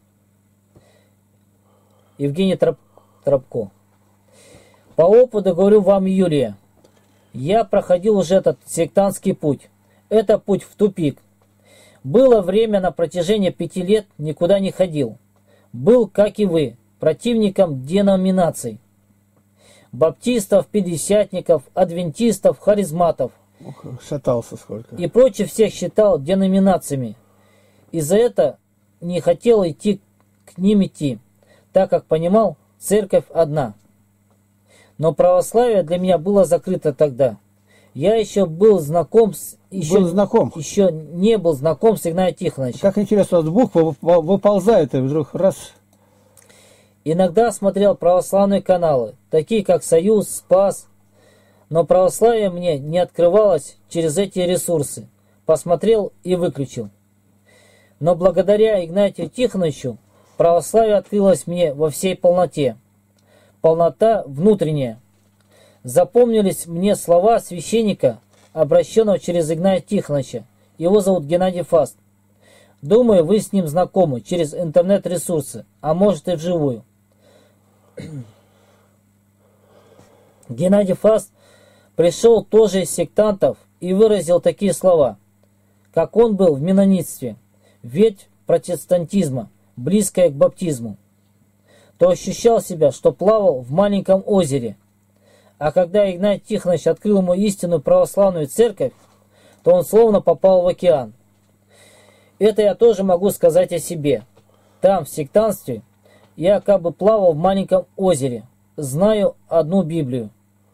Евгений Тропко. По опыту говорю вам, Юлия, я проходил уже этот сектантский путь. Это путь в тупик. Было время, на протяжении 5 лет никуда не ходил. Был, как и вы, противником деноминаций. Баптистов, пятидесятников, адвентистов, харизматов. Шатался сколько. И прочее всех считал деноминациями. И за это не хотел идти к ним идти, так как понимал, церковь одна. Но православие для меня было закрыто тогда. Я еще был знаком с... Еще не был знаком с Игнатием Тихоновичем. Как интересно, от букв выползает и вдруг раз... Иногда смотрел православные каналы, такие как «Союз», «Спас», но православие мне не открывалось через эти ресурсы. Посмотрел и выключил. Но благодаря Игнатию Тихоновичу православие открылось мне во всей полноте. Полнота внутренняя. Запомнились мне слова священника, обращенного через Игнатия Тихоновича. Его зовут Геннадий Фаст. Думаю, вы с ним знакомы через интернет-ресурсы, а может и вживую. Геннадий Фаст пришел тоже из сектантов и выразил такие слова, как он был в менонитстве, ветвь протестантизма, близкая к баптизму, то ощущал себя, что плавал в маленьком озере. А когда Игнатий Тихонович открыл ему истинную православную церковь, то он словно попал в океан. Это я тоже могу сказать о себе. Там, в сектантстве, я как бы плавал в маленьком озере, знаю одну Библию.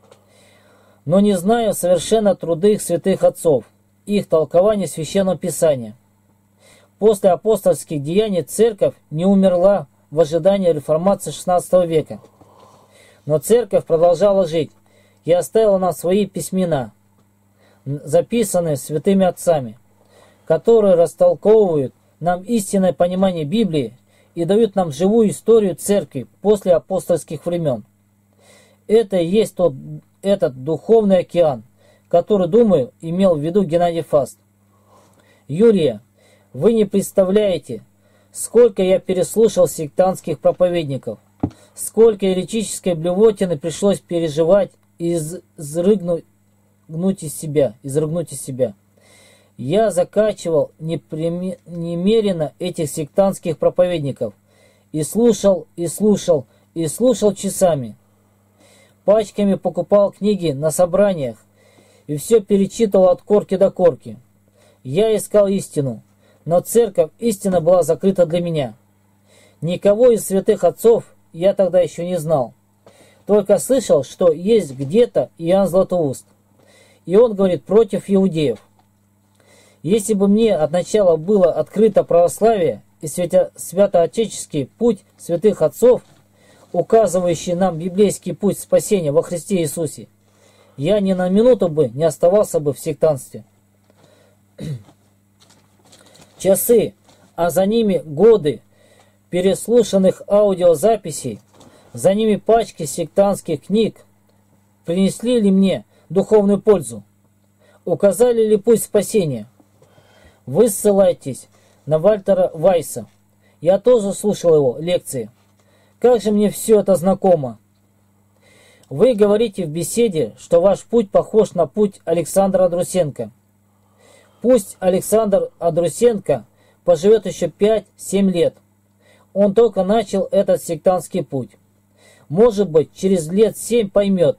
Но не знаю совершенно труды их святых отцов, их толкование Священного Писания. После апостольских деяний церковь не умерла в ожидании реформации XVI века. Но церковь продолжала жить и оставила нам свои письмена, записанные святыми отцами, которые растолковывают нам истинное понимание Библии и дают нам живую историю церкви после апостольских времен. Это и есть этот духовный океан, который, думаю, имел в виду Геннадий Фаст. Юлия, вы не представляете, сколько я переслушал сектантских проповедников, сколько еретической блевотины пришлось переживать и изрыгнуть из себя. Я закачивал немерено этих сектантских проповедников и слушал часами. Пачками покупал книги на собраниях и все перечитывал от корки до корки. Я искал истину, но церковь истина была закрыта для меня. Никого из святых отцов я тогда еще не знал. Только слышал, что есть где-то Иоанн Златоуст. И он говорит против иудеев. Если бы мне от начала было открыто православие и святоотеческий путь святых отцов, указывающий нам библейский путь спасения во Христе Иисусе, я ни на минуту бы не оставался бы в сектантстве. Часы, а за ними годы переслушанных аудиозаписей, за ними пачки сектантских книг принесли ли мне духовную пользу? Указали ли путь спасения? Вы ссылаетесь на Вальтера Вайса. Я тоже слушал его лекции. Как же мне все это знакомо. Вы говорите в беседе, что ваш путь похож на путь Александра Андрусенко. Пусть Александр Андрусенко поживет еще 5-7 лет. Он только начал этот сектантский путь. Может быть, через лет 7 поймет,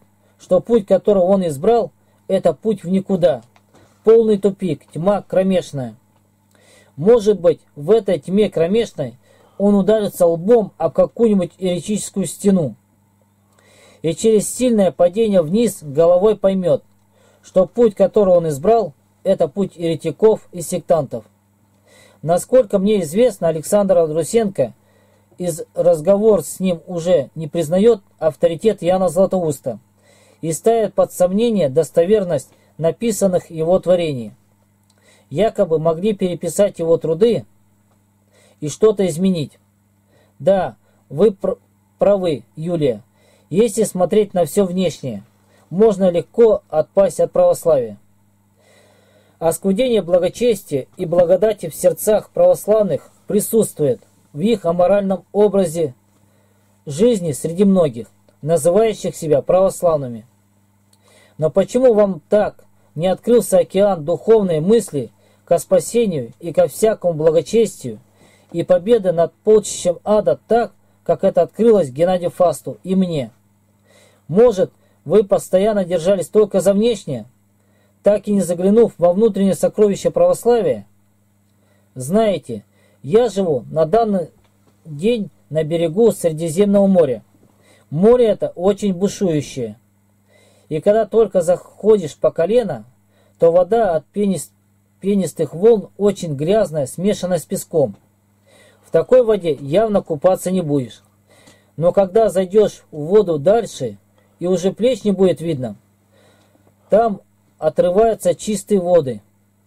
что путь, который он избрал, это путь в никуда, полный тупик, тьма кромешная. Может быть, в этой тьме кромешной он ударится лбом об какую-нибудь еретическую стену, и через сильное падение вниз головой поймет, что путь, который он избрал, это путь еретиков и сектантов. Насколько мне известно, Александр Андрусенко из разговора с ним уже не признает авторитет Иоанна Златоуста и ставит под сомнение достоверность написанных его творений. Якобы могли переписать его труды и что-то изменить. Да, вы правы, Юлия. Если смотреть на все внешнее, можно легко отпасть от православия. Оскудение благочестия и благодати в сердцах православных присутствует в их аморальном образе жизни среди многих, называющих себя православными. Но почему вам так не открылся океан духовной мысли ко спасению и ко всякому благочестию и победы над полчищем ада так, как это открылось Геннадию Фасту и мне? Может, вы постоянно держались только за внешнее, так и не заглянув во внутреннее сокровище православия? Знаете, я живу на данный день на берегу Средиземного моря. Море это очень бушующее. И когда только заходишь по колено, то вода от пенистых волн очень грязная, смешанная с песком. В такой воде явно купаться не будешь. Но когда зайдешь в воду дальше, и уже плеч не будет видно, там отрываются чистые воды,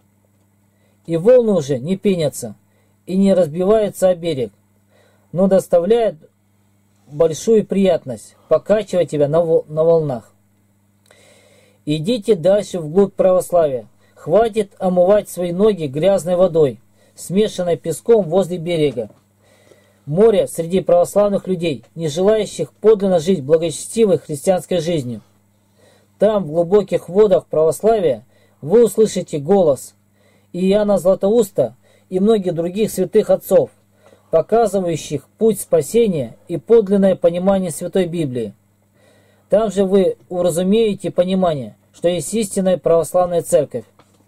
и волны уже не пенятся и не разбиваются о берег, но доставляют большую приятность, покачивая тебя на волнах. Идите дальше вглубь православия. Хватит омывать свои ноги грязной водой, смешанной песком возле берега. Море среди православных людей, не желающих подлинно жить благочестивой христианской жизнью. Там, в глубоких водах православия, вы услышите голос и Иоанна Златоуста и многих других святых отцов, показывающих путь спасения и подлинное понимание Святой Библии. Там же вы уразумеете понимание, что есть истинная православная церковь.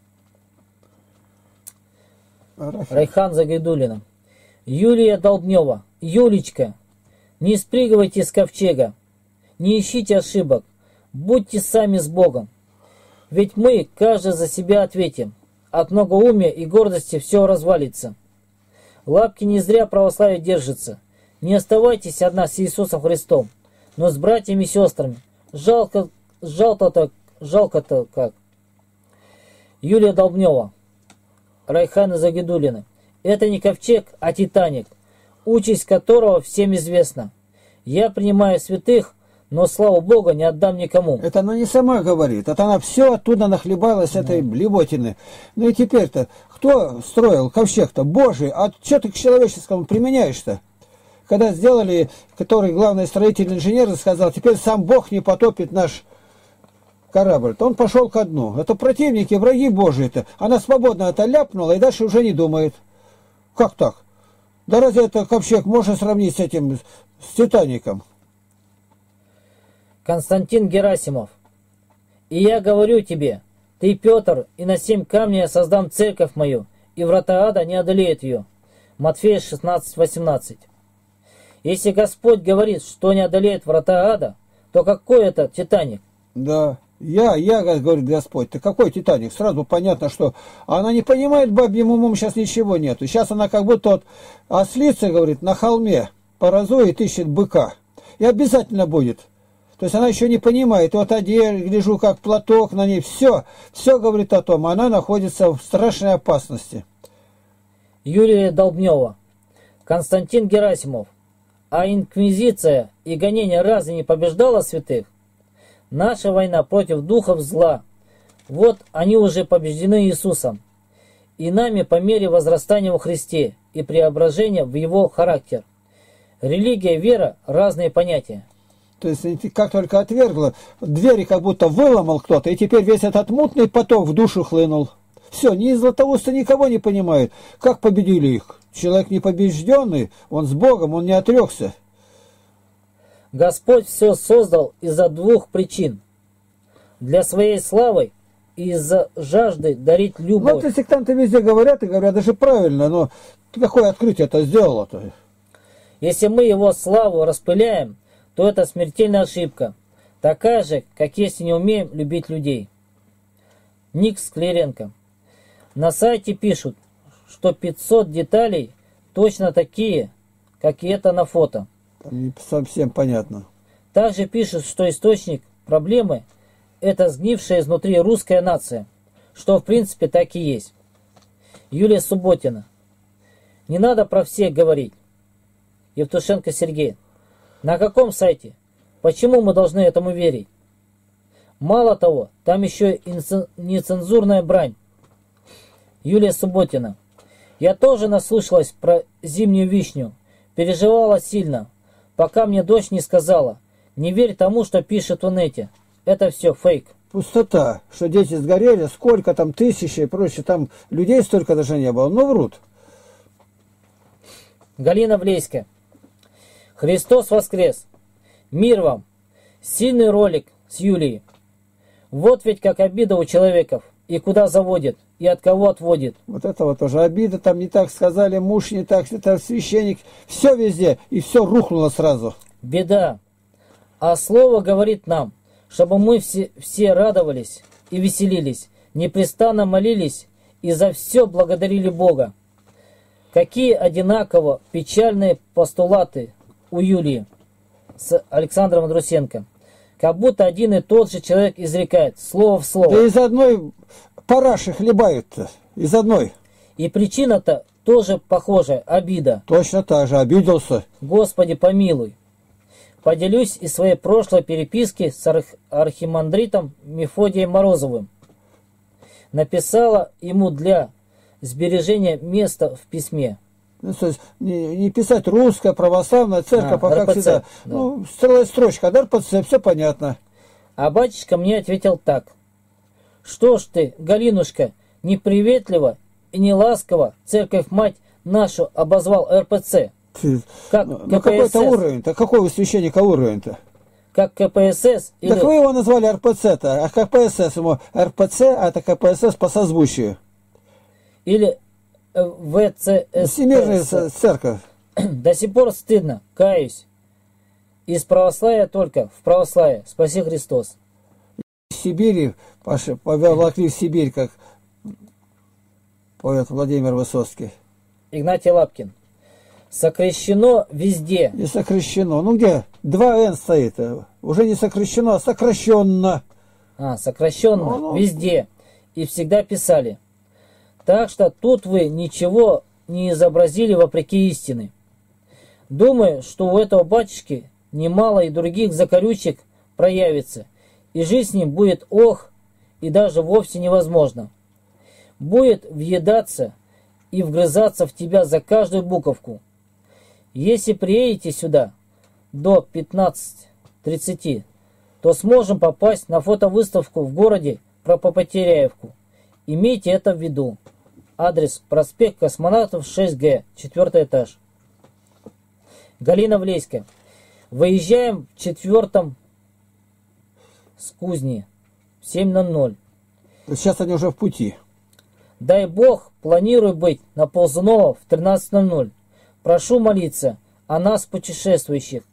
Райхан Загайдуллина. Юлия Долбнева. Юлечка, не спрыгивайте с ковчега, не ищите ошибок, будьте сами с Богом. Ведь мы, каждый за себя ответим. От многоумия и гордости все развалится. Лапки не зря православие держится. Не оставайтесь одна с Иисусом Христом, но с братьями и сестрами. Жалко-то как. Юлия Долбнева. Райхана Загидулина. Это не ковчег, а Титаник, участь которого всем известна. Я принимаю святых, но, слава Богу, не отдам никому. Это она не сама говорит, это она все оттуда нахлебалась, этой блевотины. Ну и теперь-то, кто строил ковчег-то? Божий, а что ты к человеческому применяешь-то? Когда сделали, который главный строительный инженер сказал, теперь сам Бог не потопит наш корабль, то он пошел ко дну. Это противники, враги Божии-то. Она свободно это ляпнула и дальше уже не думает. Как так? Да разве это ковчег можно сравнить с этим, с Титаником? Константин Герасимов. И я говорю тебе, ты, Петр, и на 7 камней я создам церковь мою, и врата ада не одолеют ее. Матфея 16:18. Если Господь говорит, что не одолеет врата ада, то какой это Титаник? Да, я, говорит Господь, ты какой Титаник? Сразу понятно, что она не понимает, бабьим умом сейчас ничего нету. Сейчас она как будто вот ослица, говорит, на холме поразует, ищет быка. И обязательно будет. То есть она еще не понимает. Вот одежда, гляжу, как платок на ней. Все говорит о том, она находится в страшной опасности. Юлия Долбнева. Константин Герасимов. А инквизиция и гонение разве не побеждала святых? Наша война против духов зла. Вот они уже побеждены Иисусом. И нами по мере возрастания во Христе и преображения в Его характер. Религия и вера – разные понятия. То есть как только отвергла, двери как будто выломал кто-то, и теперь весь этот мутный поток в душу хлынул. Все, ни Златоуста никого не понимает. Как победили их? Человек непобежденный, он с Богом, он не отрекся. Господь все создал из-за 2 причин. для своей славы и из-за жажды дарить Ну, любовь. это сектанты везде говорят, и говорят даже правильно, но какое открытие это сделало-то? Если мы его славу распыляем, то это смертельная ошибка, такая же, как если не умеем любить людей. Ник Скляренко. На сайте пишут, что 500 деталей точно такие, как и это на фото. Там не совсем понятно. Также пишут, что источник проблемы – это сгнившая изнутри русская нация, что в принципе так и есть. Юлия Субботина. Не надо про всех говорить. Евтушенко Сергей. На каком сайте? Почему мы должны этому верить? Мало того, там еще и нецензурная брань. Юлия Субботина. Я тоже наслушалась про зимнюю вишню. Переживала сильно, пока мне дочь не сказала. Не верь тому, что пишет в инете. Это все фейк. Пустота, что дети сгорели, сколько там тысячи и прочее, там людей столько даже не было. Ну, врут. Галина Влейская. Христос воскрес. Мир вам. Сильный ролик с Юлией. Вот ведь как обида у человеков. И куда заводит, и от кого отводит. Вот это вот тоже обида, там не так сказали, муж не так, это священник. Все везде, и все рухнуло сразу. Беда. А слово говорит нам, чтобы мы все радовались и веселились, непрестанно молились и за все благодарили Бога. Какие одинаково печальные постулаты у Юлии с Александром Андрусенко. Как будто один и тот же человек изрекает слово в слово. Да из одной параши хлебают-то, из одной. И причина-то тоже похожая, обида. Точно так же, обиделся. Господи, помилуй. Поделюсь из своей прошлой переписки с архимандритом Мефодием Морозовым. Написала ему для сбережения места в письме. Ну, то есть не писать русская, православная церковь, а как РПЦ, всегда. да. Ну, целая строчка, да, РПЦ, все понятно. А батюшка мне ответил так. Что ж ты, Галинушка, неприветливо и не ласково церковь-мать нашу обозвал РПЦ. Как Ну какой-то уровень-то, какой у священника уровень-то? Как КПСС или... Так вы его назвали РПЦ-то, а КПСС ему РПЦ, а это КПСС по созвучию. Или ВЦС. Всемирная церковь. До сих пор стыдно, каюсь. Из православия только в православие. Спаси Христос. В Сибири, поволокли в Сибирь, как поэт Владимир Высоцкий. Игнатий Лапкин. Сокращено везде. Не сокращено. Ну где? 2Н стоит. Уже не сокращено, а сокращенно. Сокращенно Ну. везде. И всегда писали. Так что тут вы ничего не изобразили вопреки истины. Думаю, что у этого батюшки немало и других закорючек проявится, и жизнь с ним будет и даже вовсе невозможно. Будет въедаться и вгрызаться в тебя за каждую буковку. Если приедете сюда до 15:30, то сможем попасть на фотовыставку в городе про Попотеряевку. Имейте это в виду. Адрес: проспект Космонавтов, 6Г, 4 этаж. Галина Влейская. Выезжаем в 4-м с кузни в 7:00. Сейчас они уже в пути. Дай Бог, планирую быть на Ползунова в 13:00. Прошу молиться о нас, путешествующих.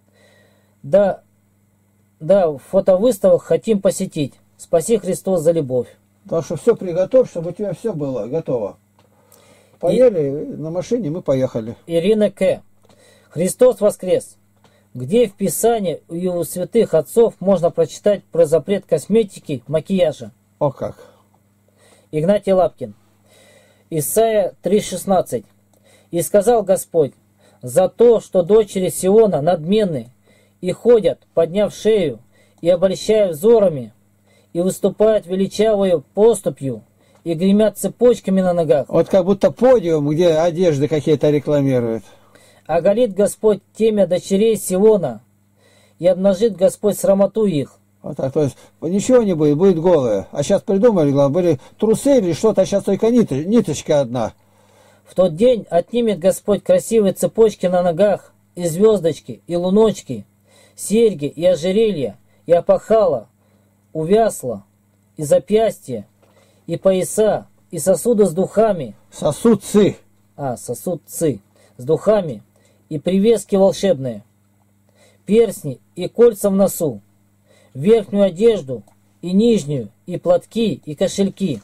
Да, фотовыставок хотим посетить. Спаси Христос за любовь. Так что все приготовь, чтобы у тебя все было готово. Поели на машине, мы поехали. Ирина К. Христос воскрес. Где в Писании и у святых отцов можно прочитать про запрет косметики, макияжа? О как. Игнатий Лапкин. Исайя 3:16. И сказал Господь: за то, что дочери Сиона надменны и ходят, подняв шею, и обольщая взорами, и выступают величавою поступью, и гремят цепочками на ногах. Вот как будто подиум, где одежды какие-то рекламируют. Оголит Господь темя дочерей Сиона, и обнажит Господь срамоту их. Вот так, то есть ничего не будет, будет голое. А сейчас придумали, главное, были трусы или что-то, а сейчас только ниточка одна. В тот день отнимет Господь красивые цепочки на ногах, и звездочки, и луночки, серьги, и ожерелья, и опахала, увясло, и запястья, и пояса, и сосуды с духами, Сосудцы. сосудцы с духами, и привески волшебные, перстни и кольца в носу, верхнюю одежду и нижнюю, и платки, и кошельки,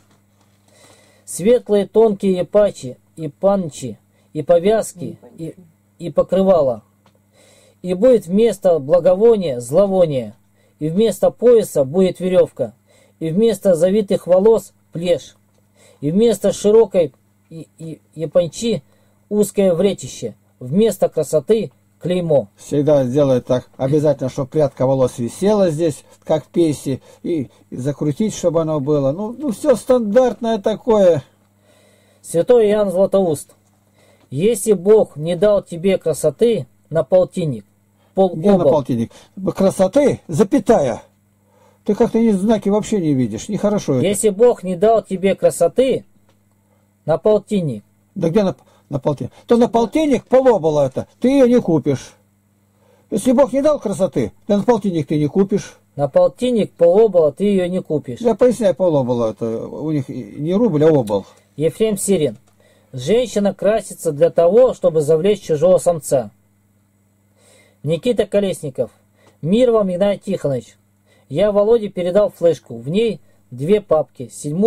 светлые тонкие пачи, и панчи, и повязки, и покрывала. И будет вместо благовония зловоние, и вместо пояса будет веревка, и вместо завитых волос плешь, и вместо широкой япончи узкое вретище, вместо красоты клеймо. Всегда делает так. Обязательно, чтобы прядка волос висела здесь, как в пейсе, и закрутить, чтобы оно было. Ну все стандартное такое. Святой Иоанн Златоуст. Если Бог не дал тебе красоты на полтинник, Где на полтинник? Красоты, запятая. Ты как-то знаки вообще не видишь. Нехорошо это. Если Бог не дал тебе красоты на полтинник. Да где на полтинник? То на полтинник полобало это. Ты ее не купишь. Если Бог не дал красоты, то на полтинник ты не купишь. На полтинник полобала ты ее не купишь. Я поясняю, полобало это. У них не рубль, а обол. Ефрем Сирин. Женщина красится для того, чтобы завлечь чужого самца. Никита Колесников. Мир вам, Игнатий Тихонович. Я Володе передал флешку. В ней 2 папки.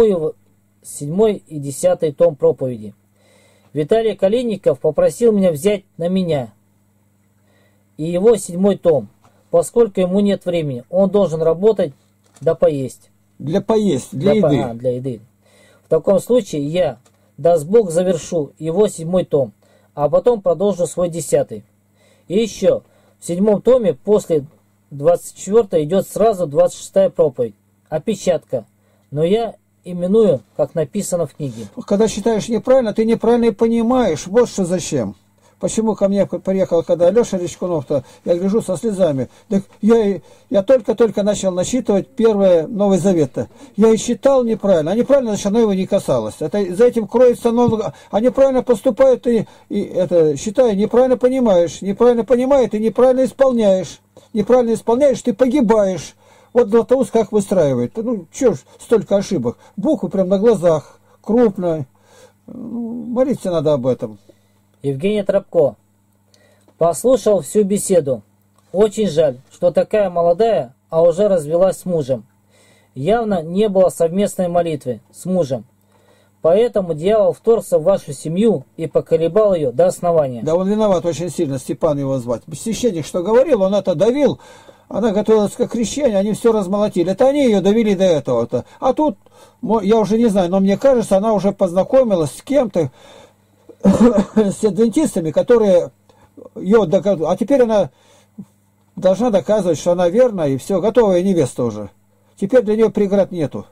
7 и 10 том проповеди. Виталий Калинников попросил меня взять на меня и его 7 том, поскольку ему нет времени. Он должен работать да поесть. Для поесть, для еды. Для еды. В таком случае я, даст Бог, завершу его 7 том, а потом продолжу свой 10. И еще, в 7 томе после 24 идет сразу 26 проповедь. Опечатка. Но я именую, как написано в книге. Когда считаешь неправильно, ты неправильно и понимаешь. Вот что зачем. Почему ко мне приехал, когда Алеша Речкунов-то, я гляжу со слезами. Так я только-только начал насчитывать первое Новый Завет-то. Я и считал неправильно, а неправильно, значит, оно его не касалось. Это, за этим кроется много. А неправильно поступают, и это, считай, неправильно понимаешь. Неправильно понимает, и неправильно исполняешь. Неправильно исполняешь, ты погибаешь. Вот Златоуст как выстраивает. Ну, чё ж, столько ошибок. Буквы прям на глазах, крупно. Молиться надо об этом. Евгений Тропко. Послушал всю беседу. Очень жаль, что такая молодая, а уже развелась с мужем. Явно не было совместной молитвы с мужем. Поэтому дьявол вторгся в вашу семью и поколебал ее до основания. Да он виноват очень сильно, Степан его звать. Священник что говорил, он это давил. Она готовилась к крещению, они все размолотили. Это они ее довели до этого-то. А тут, я уже не знаю, но мне кажется, она уже познакомилась с кем-то, с адвентистами, которые ее доказывают. А теперь она должна доказывать, что она верна, и все, готовая невеста уже. Теперь для нее преград нету.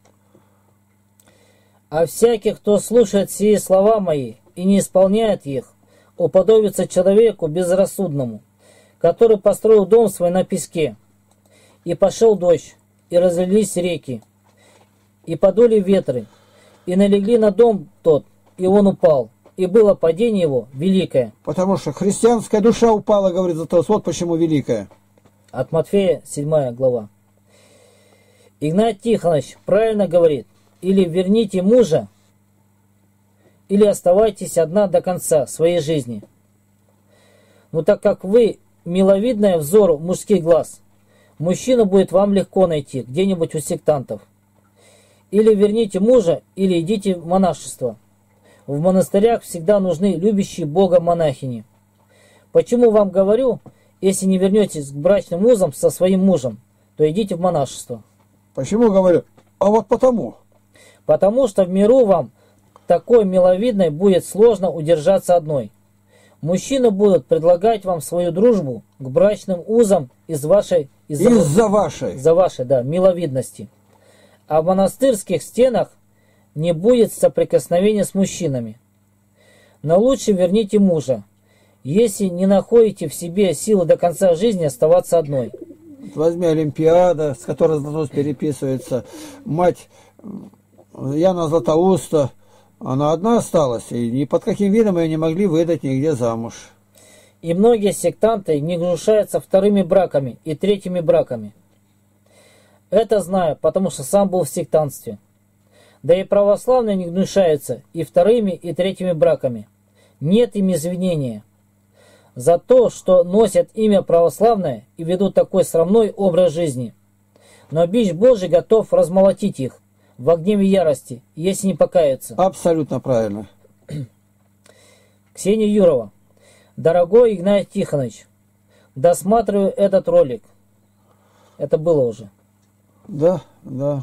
А всякий, кто слушает сии слова мои и не исполняет их, уподобится человеку безрассудному, который построил дом свой на песке. И пошел дождь, и разлились реки, и подули ветры, и налегли на дом тот, и он упал. И было падение его великое. Потому что христианская душа упала, говорит Златоуст, вот почему великая. От Матфея, 7 глава. Игнатий Тихонович правильно говорит. Или верните мужа, или оставайтесь одна до конца своей жизни. Но так как вы миловидная взору мужских глаз, мужчину будет вам легко найти где-нибудь у сектантов. Или верните мужа, или идите в монашество. В монастырях всегда нужны любящие Бога монахини. Почему вам говорю, если не вернетесь к брачным узам со своим мужем, то идите в монашество. Почему говорю? А вот потому. Потому что в миру вам такой миловидной будет сложно удержаться одной. Мужчины будут предлагать вам свою дружбу к брачным узам из-за вашей миловидности. А в монастырских стенах не будет соприкосновения с мужчинами. Но лучше верните мужа, если не находите в себе силы до конца жизни оставаться одной. Возьми Олимпиада, с которой Златоуст переписывается, мать Яна Златоуста, она одна осталась, и ни под каким видом ее не могли выдать нигде замуж. И многие сектанты не гнушаются вторыми браками и третьими браками. Это знаю, потому что сам был в сектантстве. Да и православные не гнушаются и вторыми, и третьими браками. Нет им извинения за то, что носят имя православное и ведут такой срамной образ жизни. Но бич Божий готов размолотить их в гневе ярости, если не покаются. Абсолютно правильно. Ксения Юрова. Дорогой Игнатий Тихонович, досматриваю этот ролик. Это было уже. Да, да.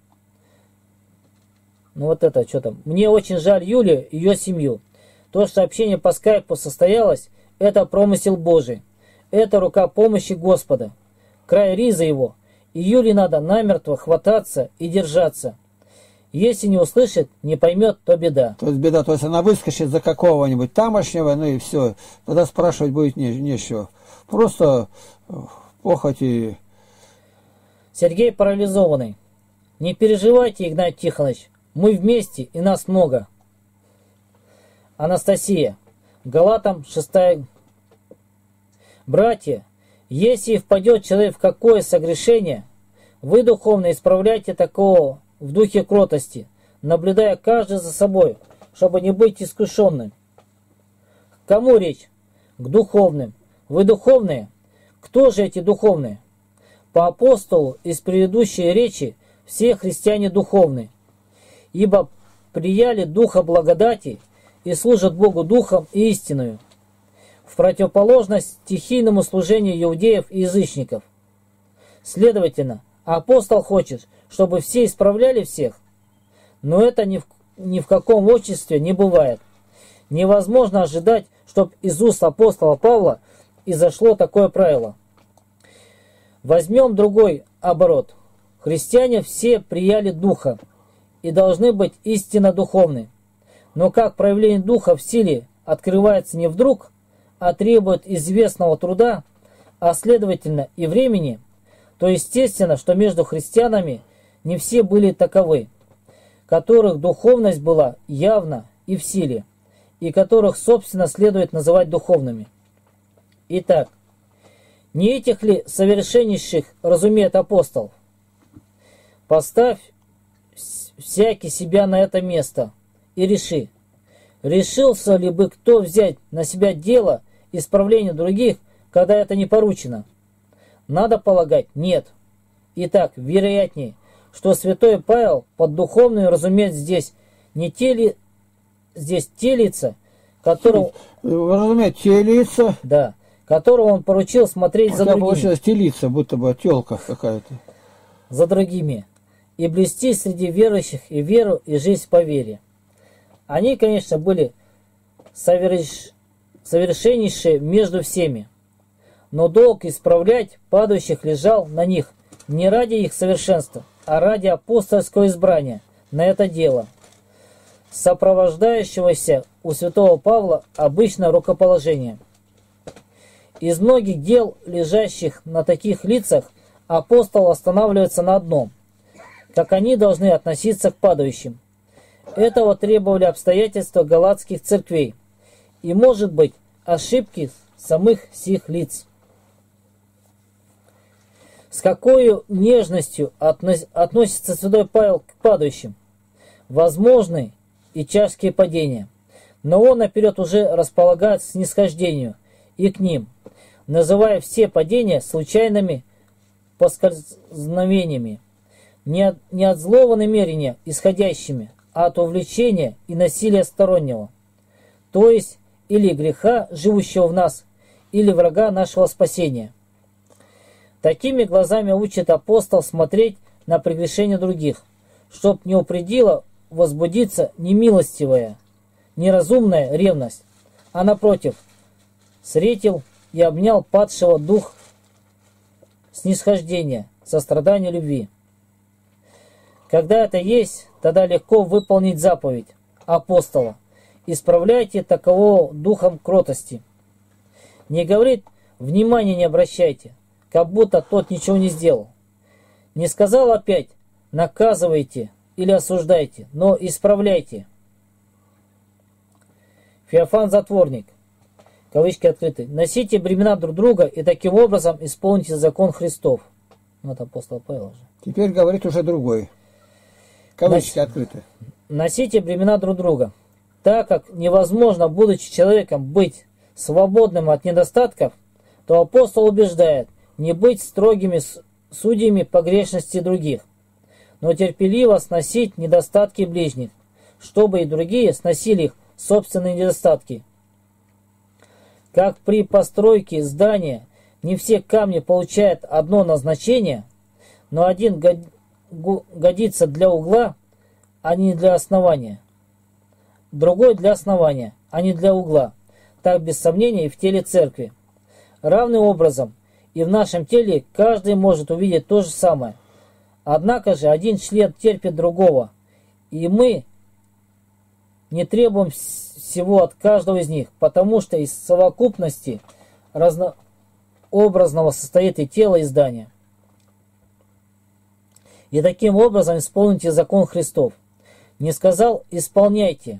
Ну вот это, что там. Мне очень жаль Юлию и ее семью. То, что общение по скайпу состоялось, это промысел Божий. Это рука помощи Господа. Край риза его. И Юле надо намертво хвататься и держаться. Если не услышит, не поймет, то беда. То есть беда, то есть она выскочит за какого-нибудь тамошнего, ну и все. Тогда спрашивать будет нечего. Просто похоть и... Сергей парализованный. Не переживайте, Игнатий Тихонович. Мы вместе, и нас много. Анастасия. Галатам 6. Братья, если впадет человек в какое согрешение, вы духовно исправляйте такого в духе кротости, наблюдая каждый за собой, чтобы не быть искушенным. К кому речь? К духовным. Вы духовные? Кто же эти духовные? По апостолу из предыдущей речи все христиане духовны, ибо прияли духа благодати и служат Богу духом и истиною, в противоположность стихийному служению иудеев и язычников. Следовательно, апостол хочет, чтобы все исправляли всех, но это ни в каком обществе не бывает. Невозможно ожидать, чтобы из уст апостола Павла изошло такое правило. Возьмем другой оборот. Христиане все прияли духа и должны быть истинно духовны. Но как проявление духа в силе открывается не вдруг, а требует известного труда, а следовательно и времени, то естественно, что между христианами не все были таковы, которых духовность была явна и в силе, и которых, собственно, следует называть духовными. Итак, не этих ли совершеннейших разумеет апостол? Поставь всякий себя на это место и реши, решился ли бы кто взять на себя дело исправления других, когда это не поручено? Надо полагать, нет. Итак, вероятнее, что святой Павел под духовным разумеет здесь не те лица, которого... Разумеет, те лица... Да, которого он поручил смотреть за другими. Получилось телица, будто бы телка какая-то. За другими. И блюсти среди верующих и веру, и жизнь по вере. Они, конечно, были совершеннейшие между всеми. Но долг исправлять падающих лежал на них не ради их совершенства, а ради апостольского избрания на это дело, сопровождающегося у святого Павла обычно рукоположение. Из многих дел, лежащих на таких лицах, апостол останавливается на одном, как они должны относиться к падающим. Этого требовали обстоятельства галатских церквей и, может быть, ошибки самых сих лиц. С какой нежностью относится святой Павел к падающим? Возможны и тяжкие падения, но он наперед уже располагает к снисхождению и к ним, называя все падения случайными поскользновениями, не от злого намерения исходящими, а от увлечения и насилия стороннего, то есть или греха, живущего в нас, или врага нашего спасения. Такими глазами учит апостол смотреть на прегрешения других, чтоб не упредила возбудиться немилостивая, неразумная ревность, а напротив, встретил и обнял падшего дух снисхождения, сострадания, любви. Когда это есть, тогда легко выполнить заповедь апостола. Исправляйте такового духом кротости. Не говорит, внимания не обращайте, как будто тот ничего не сделал. Не сказал опять, наказывайте или осуждайте, но исправляйте. Феофан Затворник, кавычки открыты, носите бремена друг друга и таким образом исполните закон Христов. Ну, это апостол Павел же. Теперь говорит уже другой. Кавычки открыты. Носите бремена друг друга, так как невозможно, будучи человеком, быть свободным от недостатков, то апостол убеждает не быть строгими судьями погрешности других, но терпеливо сносить недостатки ближних, чтобы и другие сносили их собственные недостатки. Как при постройке здания не все камни получают одно назначение, но один годится для угла, а не для основания. Другой для основания, а не для угла. Так без сомнения и в теле церкви. Равным образом и в нашем теле каждый может увидеть то же самое. Однако же один член терпит другого, и мы не требуем всего от каждого из них, потому что из совокупности разнообразного состоит и тело, и здание. И таким образом исполните закон Христов. Не сказал «исполняйте»,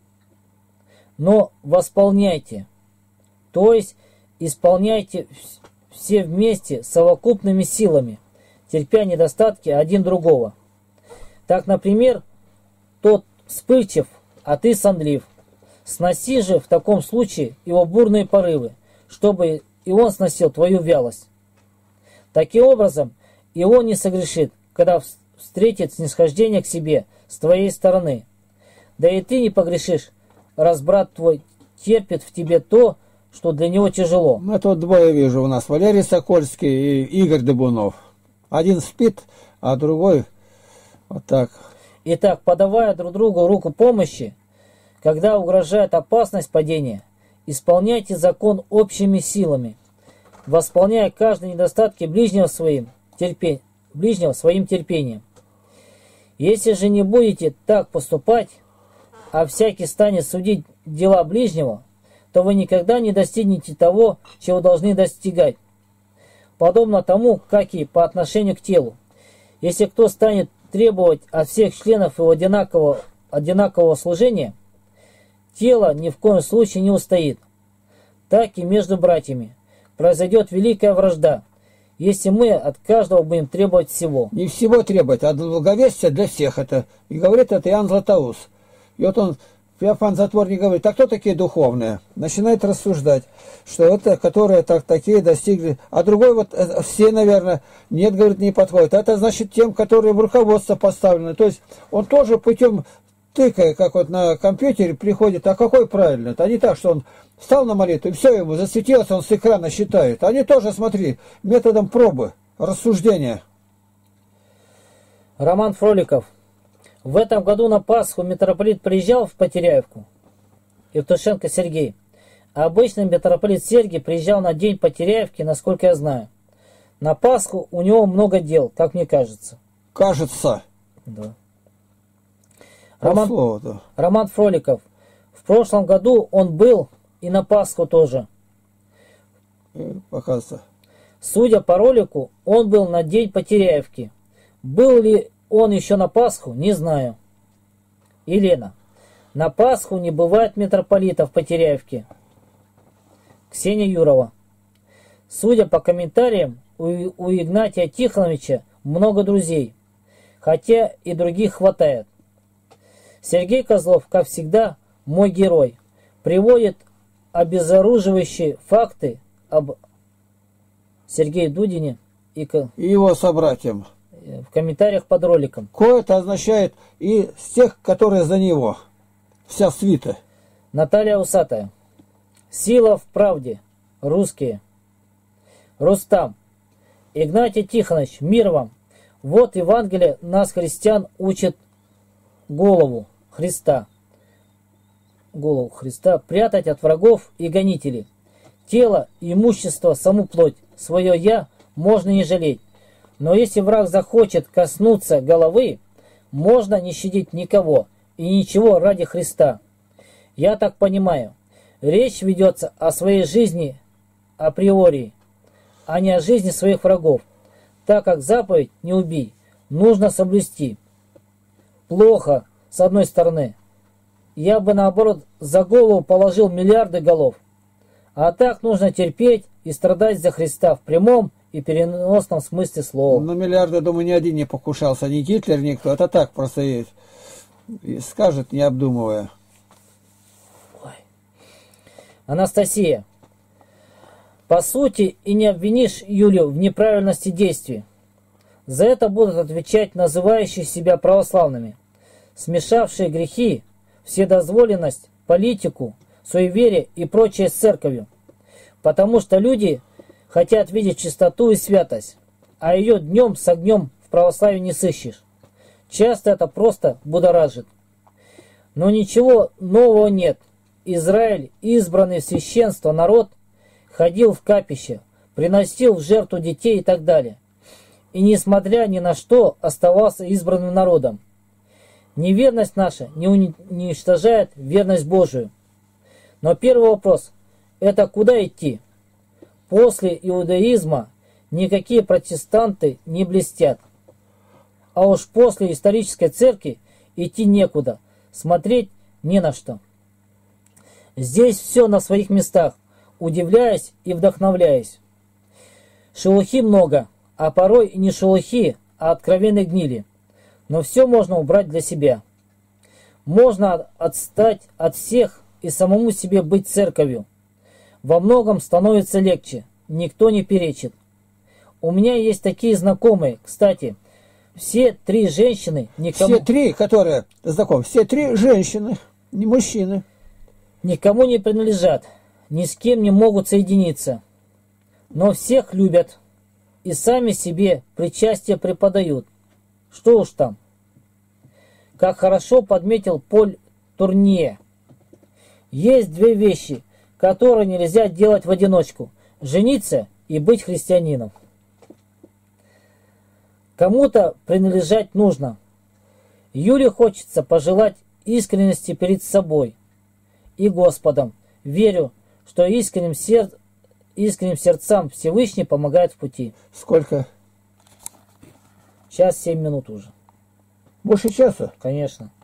но «восполняйте», то есть исполняйте все вместе совокупными силами, терпя недостатки один другого. Так, например, тот вспыльчив, а ты сонлив. Сноси же в таком случае его бурные порывы, чтобы и он сносил твою вялость. Таким образом, и он не согрешит, когда встретит снисхождение к себе с твоей стороны. Да и ты не погрешишь, раз брат твой терпит в тебе то, что для него тяжело. Ну, это вот двое вижу у нас. Валерий Сокольский и Игорь Дыбунов. Один спит, а другой вот так. Итак, подавая друг другу руку помощи, когда угрожает опасность падения, исполняйте закон общими силами, восполняя каждый недостатки ближнего своим терпением. Если же не будете так поступать, а всякий станет судить дела ближнего, то вы никогда не достигнете того, чего должны достигать. Подобно тому, как и по отношению к телу. Если кто станет требовать от всех членов его одинакового служения, тело ни в коем случае не устоит. Так и между братьями произойдет великая вражда, если мы от каждого будем требовать всего. Не всего требовать, а долговесия для всех это. И говорит это Иоанн Златоуст. И вот он, Феофан Затворник, говорит, а кто такие духовные? Начинает рассуждать, что это, которые такие достигли. А другой вот, все, наверное, нет, говорит, не подходит. Это значит тем, которые в руководство поставлены. То есть он тоже путем тыкая, как вот на компьютере приходит, а какой правильный? Это не так, что он встал на молитву, и все ему засветилось, он с экрана считает. Они тоже, смотри, методом пробы, рассуждения. Роман Фроликов. В этом году на Пасху митрополит приезжал в Потеряевку, Евтушенко Сергей. А обычно митрополит Сергий приезжал на день Потеряевки, насколько я знаю. На Пасху у него много дел, как мне кажется. Кажется. Да. Роман Фроликов. В прошлом году он был и на Пасху тоже. Показывается. Судя по ролику, он был на день Потеряевки. Был ли он еще на Пасху, не знаю. Елена. На Пасху не бывает митрополита в Потеряевке. Ксения Юрова. Судя по комментариям, у Игнатия Тихоновича много друзей, хотя и других хватает. Сергей Козлов, как всегда, мой герой, приводит обезоруживающие факты об Сергее Дудине и его собратьям. В комментариях под роликом. Кое-то означает и с тех, которые за него. Вся свита. Наталья Усатая. Сила в правде. Русские. Рустам. Игнатий Тихонович, мир вам. Вот Евангелие нас, христиан, учит голову Христа прятать от врагов и гонителей. Тело, имущество, саму плоть, свое «я» можно не жалеть. Но если враг захочет коснуться головы, можно не щадить никого и ничего ради Христа. Я так понимаю, речь ведется о своей жизни априори, а не о жизни своих врагов, так как заповедь «не убий» нужно соблюсти. Плохо, с одной стороны. Я бы, наоборот, за голову положил миллиарды голов. А так нужно терпеть и страдать за Христа в прямом и переносном смысле слова. Ну, миллиарды, думаю, ни один не покушался, ни Гитлер, никто. Это так просто и скажет, не обдумывая. Ой. Анастасия. По сути, и не обвинишь Юлю в неправильности действий. За это будут отвечать называющие себя православными, смешавшие грехи, вседозволенность, политику, суеверие и прочее с церковью. Потому что люди хотят видеть чистоту и святость, а ее днем с огнем в православии не сыщешь. Часто это просто будоражит. Но ничего нового нет. Израиль, избранный в священство народ, ходил в капище, приносил в жертву детей и так далее. И несмотря ни на что оставался избранным народом. Неверность наша не уничтожает верность Божию. Но первый вопрос – это куда идти? После иудаизма никакие протестанты не блестят. А уж после исторической церкви идти некуда, смотреть не на что. Здесь все на своих местах, удивляясь и вдохновляясь. Шелухи много, а порой и не шелухи, а откровенной гнили. Но все можно убрать для себя. Можно отстать от всех и самому себе быть церковью. Во многом становится легче, никто не перечит. У меня есть такие знакомые, кстати, все три женщины никому... Все три, которые знакомы, все три женщины, не мужчины. Никому не принадлежат, ни с кем не могут соединиться. Но всех любят и сами себе причастие преподают. Что уж там. Как хорошо подметил Поль Турнье. Есть две вещи, которые нельзя делать в одиночку. Жениться и быть христианином. Кому-то принадлежать нужно. Юле хочется пожелать искренности перед собой и Господом. Верю, что искренним сердцам Всевышний помогает в пути. Сколько? Час 7 минут уже. Больше часа? Конечно.